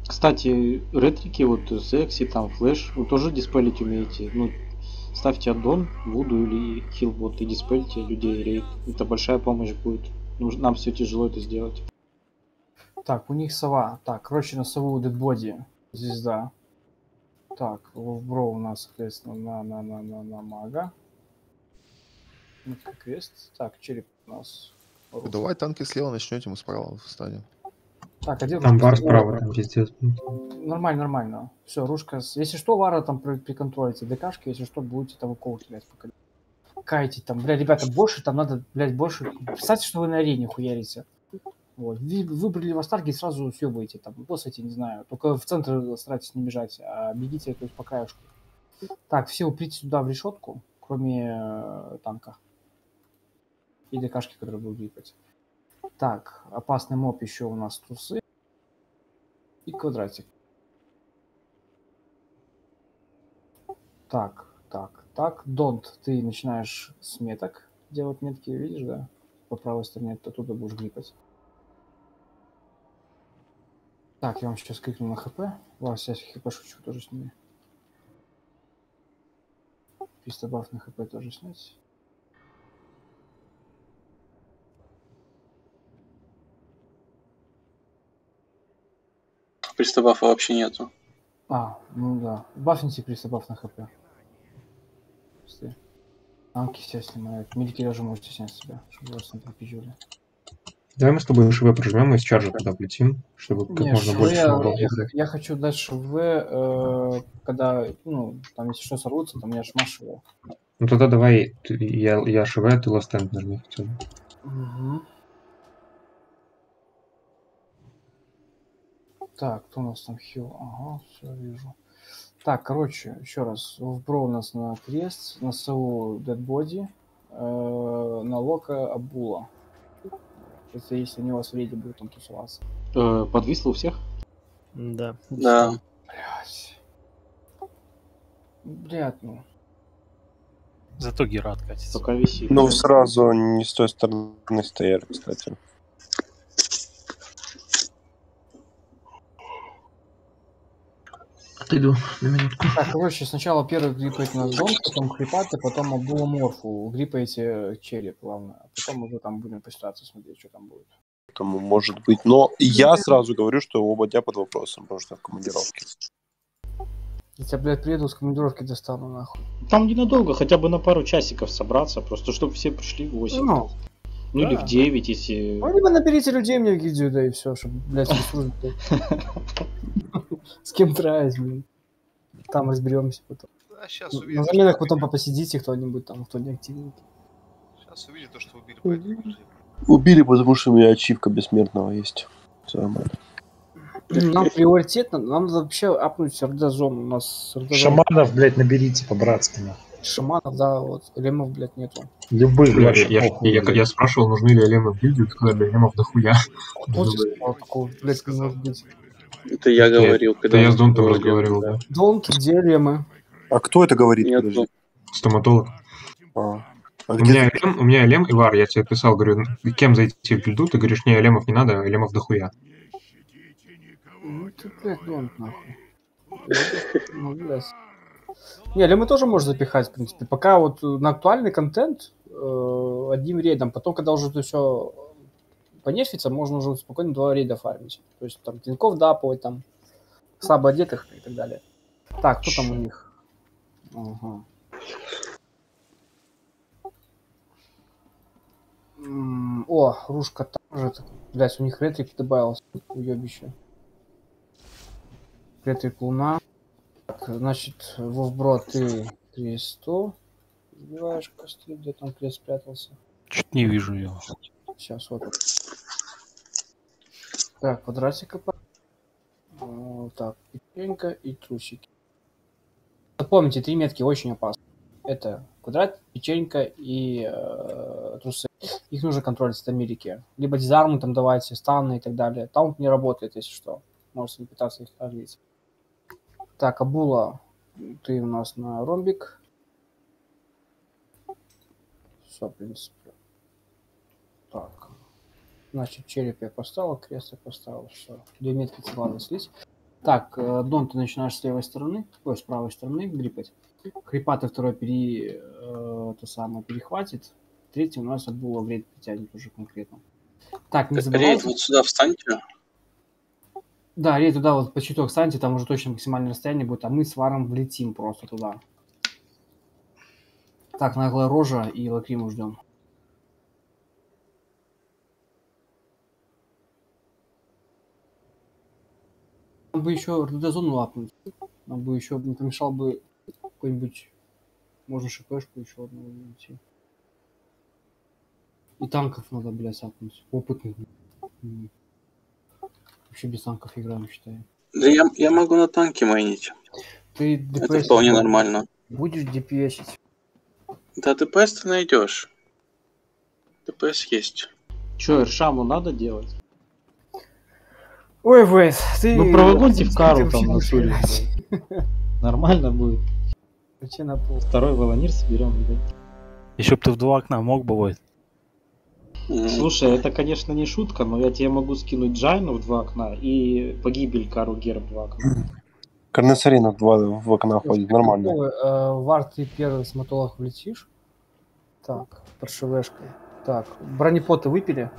Кстати, ретрики, вот секси, там, флэш, вы тоже диспелить умеете. Ну, ставьте аддон, вуду или хилбот и диспельте людей рейд. Это большая помощь будет. Нужно, нам все тяжело это сделать. Так, у них сова. Так, короче, на сову дедбоди. Звезда. Так, бро у нас, соответственно, на, на, на, на, на мага. Квест. Так, череп у нас. Давай танки слева начнете, мы справа встанем. Так, один там вар справа, там пиздец. Нормально, нормально. Все, ружка. Если что, вара там приконтролите ДКшки, если что, будете там укол кидать пока. Кайтить там, бля, ребята, больше там надо, блядь, больше. Представьте, что вы на арене хуярите. Вот. Вы выбрали вас таргет, сразу съебаете там, боссайте, не знаю. Только в центр старайтесь не бежать, а бегите, то есть по краешку. Так, все уприте сюда в решетку, кроме э, танка. И ДКшки, которые будут грипать. Так, опасный моб еще у нас трусы. И квадратик. Так, так, так. Донт, ты начинаешь с меток делать метки, видишь, да? По правой стороне, ты оттуда будешь грипать. Так, я вам сейчас кликну на хп. Ладно, сейчас хп шучу, тоже сними. Пистабаф на хп тоже снять. Пристабафа вообще нету. А, ну да. Бафните пристабаф на хп. Танки все снимают. Медики даже можете снять с себя, чтобы вас не пропизжили. Давай мы с тобой ШВ прожмем и с чаржа туда влетим, чтобы как Не, можно ШВ, больше я, мобов я, взять. я хочу дать ШВ, э, когда, ну, там, если что сорвутся, там я шмаш его. Ну тогда давай, ты, я, я ШВ, а ты ластенд нажми хотя бы. Угу. Так, кто у нас там хил? Ага, все вижу. Так, короче, еще раз. В бро у нас на крест, на СО дедбоди, э, на лока Абула. Это если они у вас в рейде будут там тусоваться. Э, подвисло у всех? Да. Да. Блять. Блять, ну. Зато Герат катится. Пока висит. Ну, сразу не с той стороны стояли, кстати. Отойду на минутку. Так, короче, сначала первый гриппаете на зон, потом хрипаты, потом абуламорфу. Гриппаете череп, главное. А потом уже там будем по ситуации смотреть, что там будет. Тому может быть. Но я сразу говорю, что оба дня под вопросом, потому что в командировке. Я тебя, блядь, приеду с командировки достану, нахуй. Там ненадолго, хотя бы на пару часиков собраться, просто чтобы все пришли в восемь. Ну, ну да. Или в девять, если... Ну, либо наберите людей мне в гильдию, да и все, чтобы, блядь, служить. С кем траить, блин. Там разберемся потом. А сейчас На увидите, заменах что потом попосидите кто-нибудь там, кто не активный. Сейчас увидите то, что убили, поэтому... Убили, потому что у меня ачивка бессмертного есть. Все нормально. Нам приоритетно, нам надо вообще апнуть РД-зон. У нас РД-зон... Шаманов, блядь, наберите по-братски. Шаманов, да, вот. Лемов, блядь, нету. Любых, я, вообще я, похуй, я, я, я спрашивал, нужны ли элемы в гильдию, сказали, элемов дохуя. Кто тебе сказал такого, блядь, не может быть? Это я говорил, это когда... я с Донтом разговаривал, да. Донт, где лемы? А кто это говорит? Нету. Стоматолог. А. А у, где меня элем, у меня элем и вар, я тебе писал, говорю, кем зайти в гильду, ты говоришь, не, элемов не надо, элемов дохуя. Ну ты, блядь, Донт, нахуй. Ну, блядь. Не, лемы тоже можно запихать, в принципе. Пока вот на актуальный контент э, одним рейдом, потом, когда уже это все понефится, можно уже спокойно два рейда фармить. То есть там клинков дапывать, там слабо одетых и так далее. Так, кто там у них? Ага. М-м, о, ружка там же. Блять, у них ретрик добавился. Уебище. Ретрик луна. Так, значит, Вовбро, ты кресту сбиваешь косты, где там крест спрятался. Чуть не вижу его. Сейчас вот. Так, квадратика. Вот так, печенька и трусики. Запомните, три метки очень опасны. Это квадрат, печенька и э, трусы. Их нужно контролить в Америке. Либо дизармы там давайте, станы и так далее. Таунт не работает, если что. Можете не пытаться их развить. Так, Абула, ты у нас на ромбик. Все, в принципе. Так. Значит, череп я поставил, крест я поставил. Все. Две метки ладно слить. Так, э, Дон, ты начинаешь с левой стороны, ой, с правой стороны гриппать. Крипа ты второй пере, э, то самое, перехватит. Третий у нас от Була в рейд притянет уже конкретно. Так, не забывайте. Рейд, вот сюда встаньте. Да, рейд туда вот по щиток встаньте, там уже точно максимальное расстояние будет, а мы с Варом влетим просто туда. Так, наглая рожа и лакриму ждем. Нам бы еще РДД-зону лапнуть. Нам бы еще не помешал бы какой-нибудь, можно шипешку еще одну найти. И танков надо, блядь, сапнуть. Опытных. М. Вообще без танков играем, считаю. Да я, я могу на танке майнить. Ты Это ДПС вполне нормально. будешь ДПСить. Да, ДПС ты найдешь. ДПС есть. Че, Эршаму надо делать? Ой, Вейс, ты... Ну проводите в кару ты там на вообще туре. Нормально будет. Вообще на пол. Второй волонир соберем, блядь. Еще б ты в два окна мог бы, Войт. Слушай, это, конечно, не шутка, но я тебе могу скинуть Джайну в два окна и погибель Кару Гера в два окна. Карнесарина в два в окна ходит, нормально. Э, Вар, ты первый с мотолах влетишь. Так, под ШВшкой. Так, бронепоты выпили.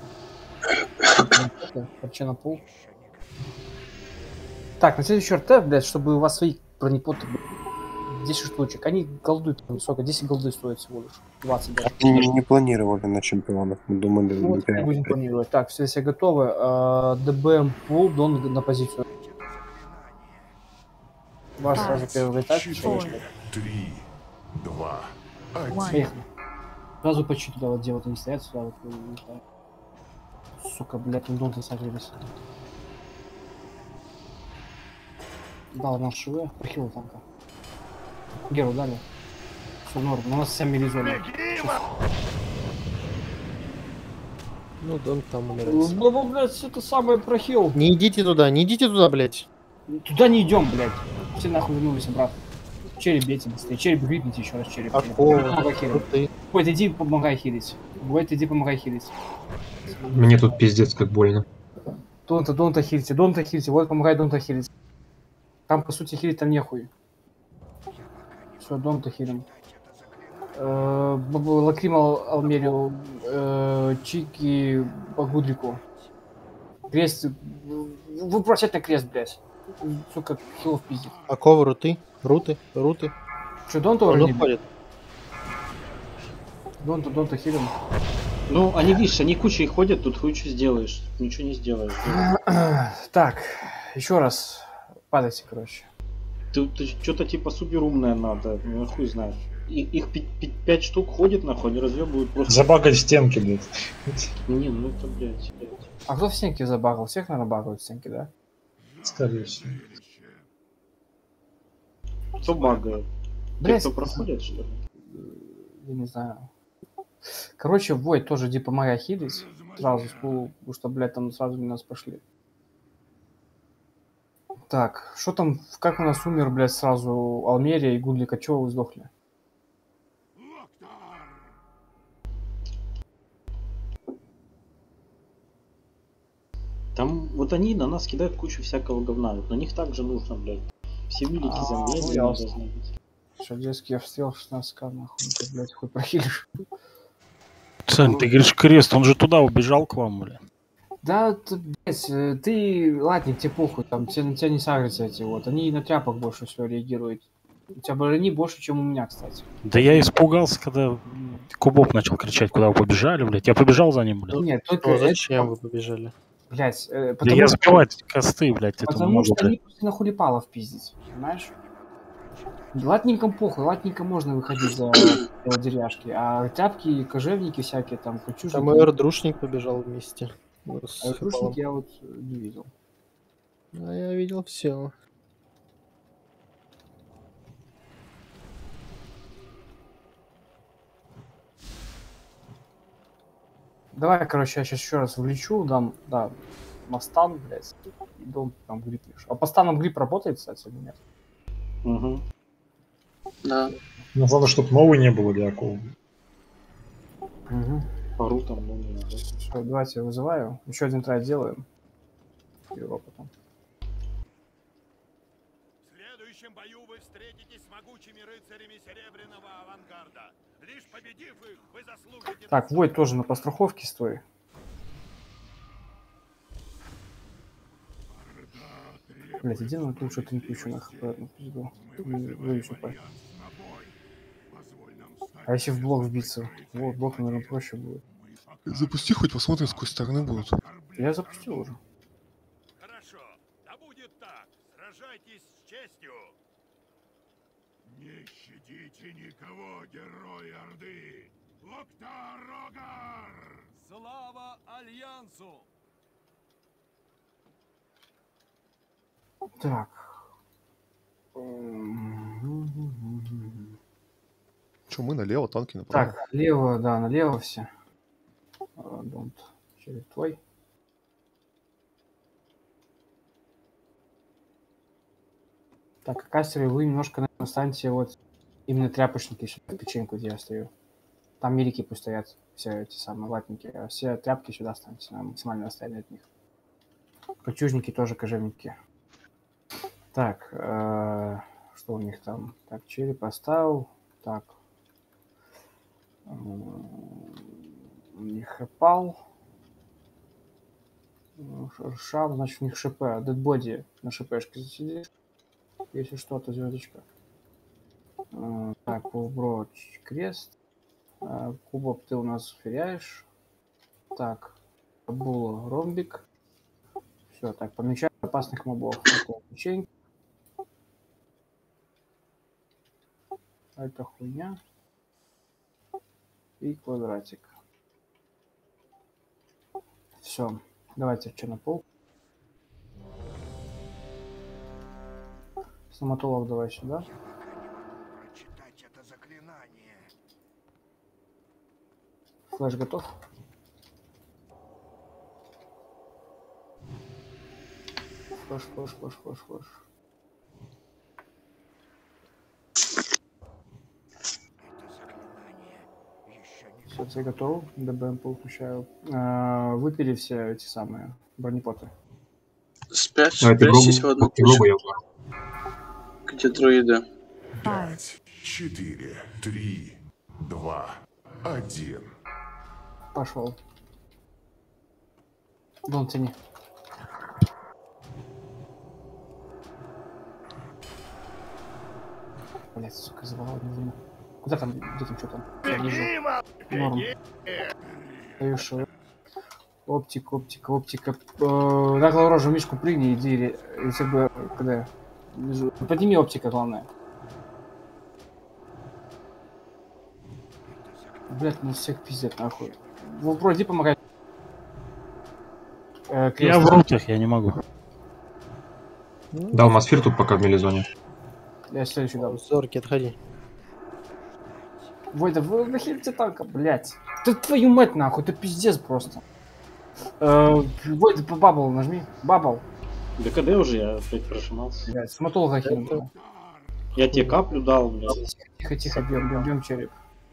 Вообще на пол. Так, на следующий РТ, блядь, чтобы у вас свои бронепоты были. десять штучек. Они голдуют, сколько? десять голды стоят всего лишь. двадцать даже. Они не, не планировали на чемпионов. Мы думали, Ну, вот не будем планировать. Так, все, все готовы. Э, ДБМ пул, Дон на позицию. Ваш сразу первый этап. Три, два, один. Поехали. Сразу по чуть туда вот где вот они стоят, сюда вот. вот. Сука, блядь, Дон засадились. Дал наш ШВ, прохил танка. Геру дали. Все норм, у нас вся милизона. Ну, Дон там умирает. Ну, блядь, это самое прохил. Не идите туда, не идите туда, блядь. Туда не идем, блядь. Все нахуй вернулись обратно. Череп бейте быстрее. Череп грипните еще раз, череп. А Ой, ты иди помогай хилить. Ой, ты иди помогай хилить. Мне тут пиздец как больно. Донта, Донта хилите, Донта хилите. Вот помогай Донта хилить. Там, по сути, хилить там нехуй. Все, Донта хилим. Лакримал Алмерил, Чики по Гудрику. Крест. Вы просят на крест, блядь. Сука, хилов пиздит. А кого руты? Руты? Руты? Че, Донта Он вроде? уходит. Донта, Донта хилим. Ну, они, видишь, они кучей ходят, тут хуй что сделаешь. Ничего не сделаешь. Так, еще раз. Падайте, короче. Ты, ты что-то типа супер умное надо, ну хуй знает. И, их пять штук ходит нахуй, они разъебывают просто. Забагать стенки, блядь. Не, ну это, блядь, блядь. А кто в стенки забагал? Всех, наверное, багают в стенки, да? Скорее всего. Кто багает? Блядь, Те, кто проходит, что ли? Я не знаю. Короче, Вой тоже иди помогай хилить. Сразу, потому что, блядь, там сразу нас пошли. Так, что там, как у нас умер, блядь, сразу Алмерия и Гудлика, чего вы сдохли? Там вот они на нас кидают кучу всякого говна. Вот на них также нужно, блядь. Все велики А, замедленные ну, должны быть. Что, детский обстрел шестнадцать ка, нахуй, ты, блядь, хоть прохилишь. Сань, ты говоришь крест, он же туда убежал к вам, бля. Да, ты, блядь, ты, латник, тебе похуй, там, тебе, на тебя не сагрятся эти вот, они на тряпок больше всего реагируют. У тебя брони больше, чем у меня, кстати. Да я испугался, когда Кубок начал кричать, куда вы побежали, блядь. Я побежал за ним, блядь. Нет, только... О, зачем это... вы побежали? Блядь, э, потому да я сбивать косты, блядь, это потому могу, что блядь. они просто на хулипалов пиздить, понимаешь? Латникам похуй, латникам можно выходить за деревяшки, а тряпки, кожевники всякие, там, кочужники... Там эр-друшник побежал вместе. А эр-друшник я вот не видел. А я видел все. Давай, короче, я сейчас еще раз влечу, дам, да, на стан, блядь, и дом там грипнешь. А по станам грип работает, кстати, или нет? Угу. Да. Ну, главное, чтобы новый не было для акул. Угу. Пару там, ну, не надо. Все, давайте я вызываю. Еще один трай делаем. И его потом. следующем бою вы встретитесь с могучими рыцарями Серебряного Авангарда. Лишь победив их, вы заслужите... Так, Войд тоже на постраховке стой. Блять, иди на лучше тринку еще на хп одну пизду. Вылечу, а если в блок вбиться? Вот, блок, наверное, проще будет. Запусти хоть, посмотрим, с какой стороны будут. Я запустил уже. Хорошо, да будет так. Сражайтесь с честью. Не щадите никого, герои Орды! Локтар Рогар! Слава Альянсу! Так. Че, мы налево, танки направо? Так, налево, да, налево все. Донт, через твой. Так, а кастеры, вы немножко, наверное, станьте вот именно тряпочники сюда, печеньку, где я стою. Там милики пусть стоят, все эти самые латники, а все тряпки сюда станьте, на максимальное расстояние от них. Кольчужники тоже кожевники. Так, э, что у них там? Так, череп поставил. Так. У них хэпал. Шаршав, значит, у них ШП. Дедбоди на ШПшке засидишь. Если что-то, звездочка. Так, полброч, крест. Кубок ты у нас феряешь. Так, була, ромбик. Все, так, помечаю опасных мобов. Печеньки. Это хуйня. И квадратик. Все. Давайте что на пол. Стоматолог давай сюда. Флэш готов? Флэш, флэш, флэш, флэш, флэш. Все, все готовы. ДБМ получаю. А, выпили все эти самые бронепоты. Спять, спрячьтесь в одну кучу. Где друиды? Пять, четыре, три, два, один. Пошел. Дон, тяни. Блять, сука, завала, не знаю. Куда там, где там, что там? Я вижу. Норм. Хорошо. Оптика, оптика, оптика. На главрожу мишку прыгни, иди, если бы, когда... Подними оптика, главное. Блять, нас всех пиздят, нахуй. Вопроси, иди помогай. Э, я в рутах, я не могу. Дал Мосфир тут пока в мелизоне. Я следующий дал. Зорки, отходи. Войда, вы нахилите танка, блять. Ты твою мать, нахуй, ты пиздец просто. Э, Войда, по бабл нажми. Бабл. ДКД уже, я опять прошимался. Блять, стоматолога хилил. Я тебе каплю дал, блядь. Тихо, тихо, бьем, бьем, бьем череп.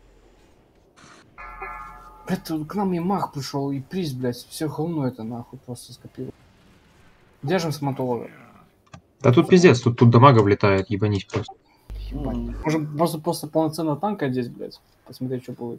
Блять, к нам и мах пришел, и приз, блять, все говно это нахуй просто скопил. Держим стоматолога. Да тут пиздец, тут, тут дамага влетает, ебанись просто. Ебать. Можем просто, просто полноценного танка здесь, блять. Посмотреть, что будет.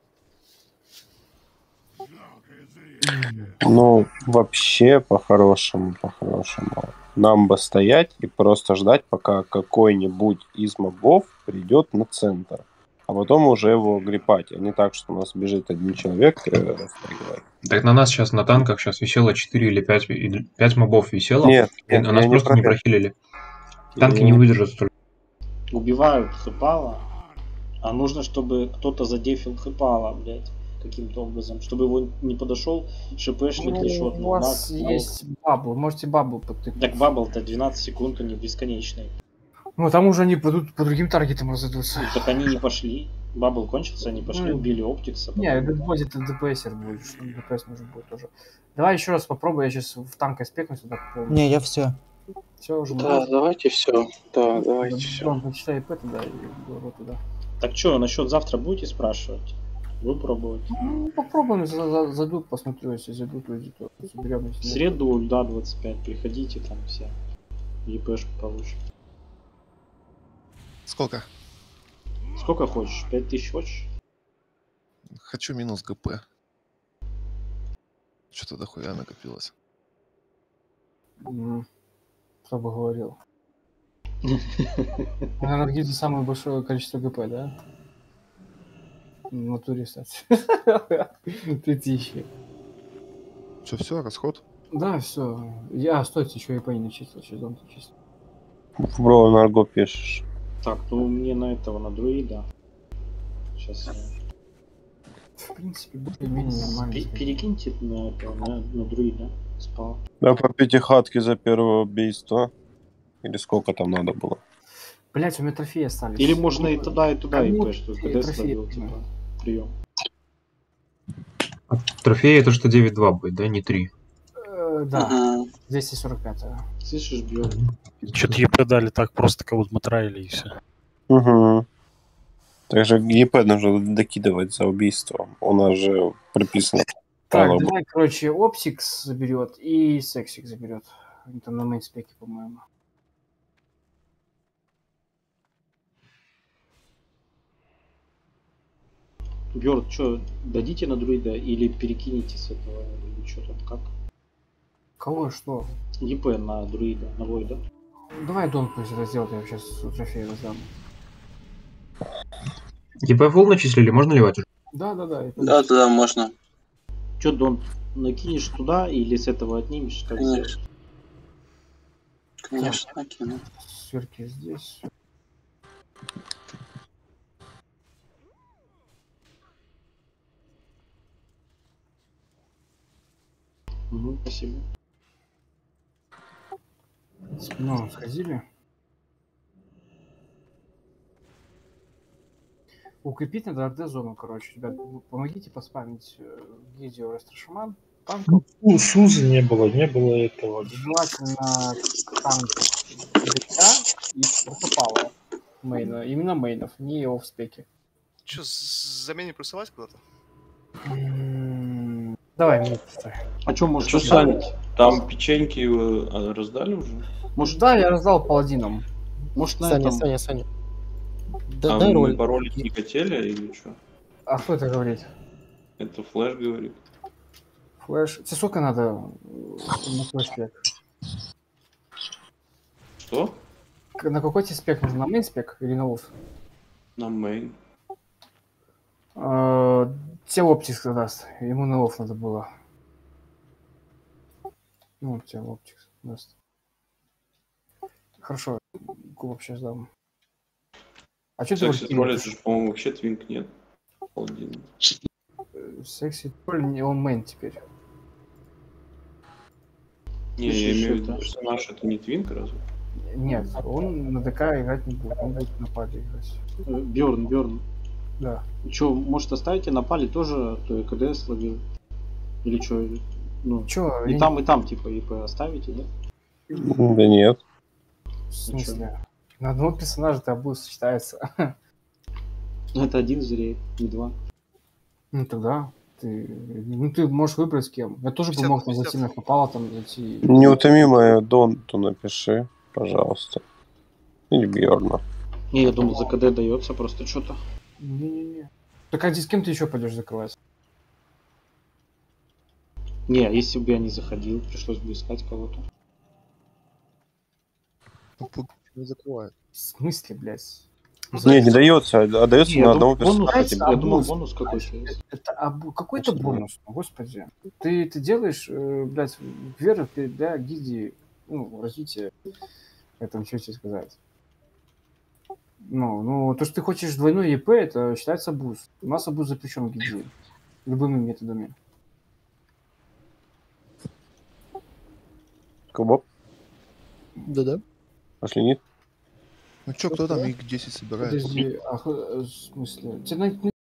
Ну, вообще, по-хорошему, по-хорошему. Нам бы стоять и просто ждать, пока какой-нибудь из мобов придет на центр. А потом уже его грипать. А не так, что у нас бежит один человек и распрыгивает. Так на нас сейчас на танках сейчас висело четыре или пять, пять мобов висело. Нет, и нет, нас не просто про не это. прохилили. Танки И... не выдержат столько. Убивают хэпала, а нужно, чтобы кто-то задефил хэпала, блядь, каким-то образом, чтобы его не подошел ШПшник Ну, или шот. у вас есть бабл, можете бабл подтыкать. Так бабл-то двенадцать секунд, они бесконечные. Ну, там уже они пойдут по другим таргетам разойдутся. Ну, так они не пошли. Бабл кончился, они пошли, Ну, убили Оптикса. Не, будет ДПСер будет, что ДПС нужен будет тоже. Давай еще раз попробуй, я сейчас в танк спекну сюда. Не, я все. Все уже. Да, можно. давайте все. Да, давайте все. Он почитай ИП туда и говорю туда. Так что, насчет завтра будете спрашивать? Вы пробовать? Ну, попробуем, если за- зайдут, посмотрю, если зайдут, люди, то соберем. В среду, да, двадцать пять, приходите, там все ЕПшку получим. Сколько? Сколько хочешь? Пять тысяч хочешь? Хочу минус ГП. Что-то дохуя накопилось. М, Кто бы говорил. Наверное, где-то самое большое количество ГП, да? В натуре, кстати. Три тысячи. Что, все, расход? Да, все. Я, стойте, еще и по не начислил, сейчас он чисто. Бро, на арго пишешь. Так, ну мне на этого, на друида. Сейчас я... В принципе, более-менее нормально. Пе- Перекиньте на, это, на, на друида. Спал. Да по пятихатке за первое убийство. Или сколько там надо было? Блять, у меня трофеи остались. Или можно и туда, и туда, Кому ИП, что и КД трофеи словил, нужны? типа, прием. А трофей это что девять два будет, да, не три? Э, Да, двести сорок пять. Слышишь, бьет. Что-то ЕП дали так просто, как будто мы траили и все. Угу. Также ЕП нужно докидывать за убийство. У нас же прописано. Так, правило. давай, короче, Оптикс заберет и Сексик заберет. Они там на мейнспеке, по-моему. Бьорд, что, дадите на друида или перекинете с этого, или что там, как? Кого, что? ЕП на друида, на войда. Давай Дон пусть это сделает, я сейчас трофей раздам. ЕП фул начислили, можно ливать уже? Да, да, да. Да, да, можно. Че, Дон, накинешь туда или с этого отнимешь? Как Конечно. сделать? Конечно, накину. Сверки здесь. Угу, спасибо. Ну, сходили. Укрепить надо РД-зону, короче. Ребят, помогите поспамить э, видео Растрашаман. Танков. Ну, Сузы не было, не было этого. Желательно танков ДК и протопала мейна. Именно мейнов, не офспеки. Че, замене присылать куда-то? М, Давай, мне поставь. А что, может, Что, поставить? Саня, там печеньки э, раздали уже? Может, Да, я раздал паладинам. Может, на Саня, этом... Саня, Саня. А дай мы роль. паролить не хотели или что? А кто это говорит? Это Флэш говорит. Флэш. Тебе сколько надо э, на твой спек? Что? К- На какой тебе спек нужен? На мейн спек или на офф? На мейн. Э, Тебе оптикс даст. Ему на офф надо было. Ну, тебе оптикс даст. Хорошо, кубок сейчас дам. А что ты Секси троллит же, по-моему, вообще твинк нет. Паладин. Секси тролль, не он мейн теперь. Не, я имею в виду, персонаж это не твинк разве? Нет, он на ДК играть не будет, он будет на паде играть. Бьорн, Бьорн. Да. Че, может, оставите на пале тоже, то и КД словил? Или что? Ну, Чё, и я там, не- и там, типа, ИП оставите, да? Да нет. В смысле? На одного персонажа ты обои сочетается. Ну, это один зреет, не два. Ну тогда ты, ну ты можешь выбрать с кем. Я тоже бы мог там зайти на попало, там зайти. Неутомимая Донту напиши, пожалуйста. Или Бьорна. Не, я думал, за КД дается просто что-то. Не-не-не. Так а здесь с кем ты еще пойдешь закрывать? Не, а если бы я не заходил, пришлось бы искать кого-то. Не закрывает. В смысле, блядь? Не, не дается, а дается Не, на я одного думал, бонус, персонажа. Дайте я думал, абуз. бонус какой-то есть. Это абу- какой-то Конечно, да. бонус, господи. Ты, ты делаешь, э, блядь, вверх ты для гильдии, ну, развития, это что тебе сказать. Ну, ну, то, что ты хочешь двойной ЕП, это считается абуз. У нас абуз запрещен в гильдии. Любыми методами. Кубок, Да-да. пошли нет? Ну чё, кто там ик десять собирает? Подожди, а, х- в смысле? Тебе на-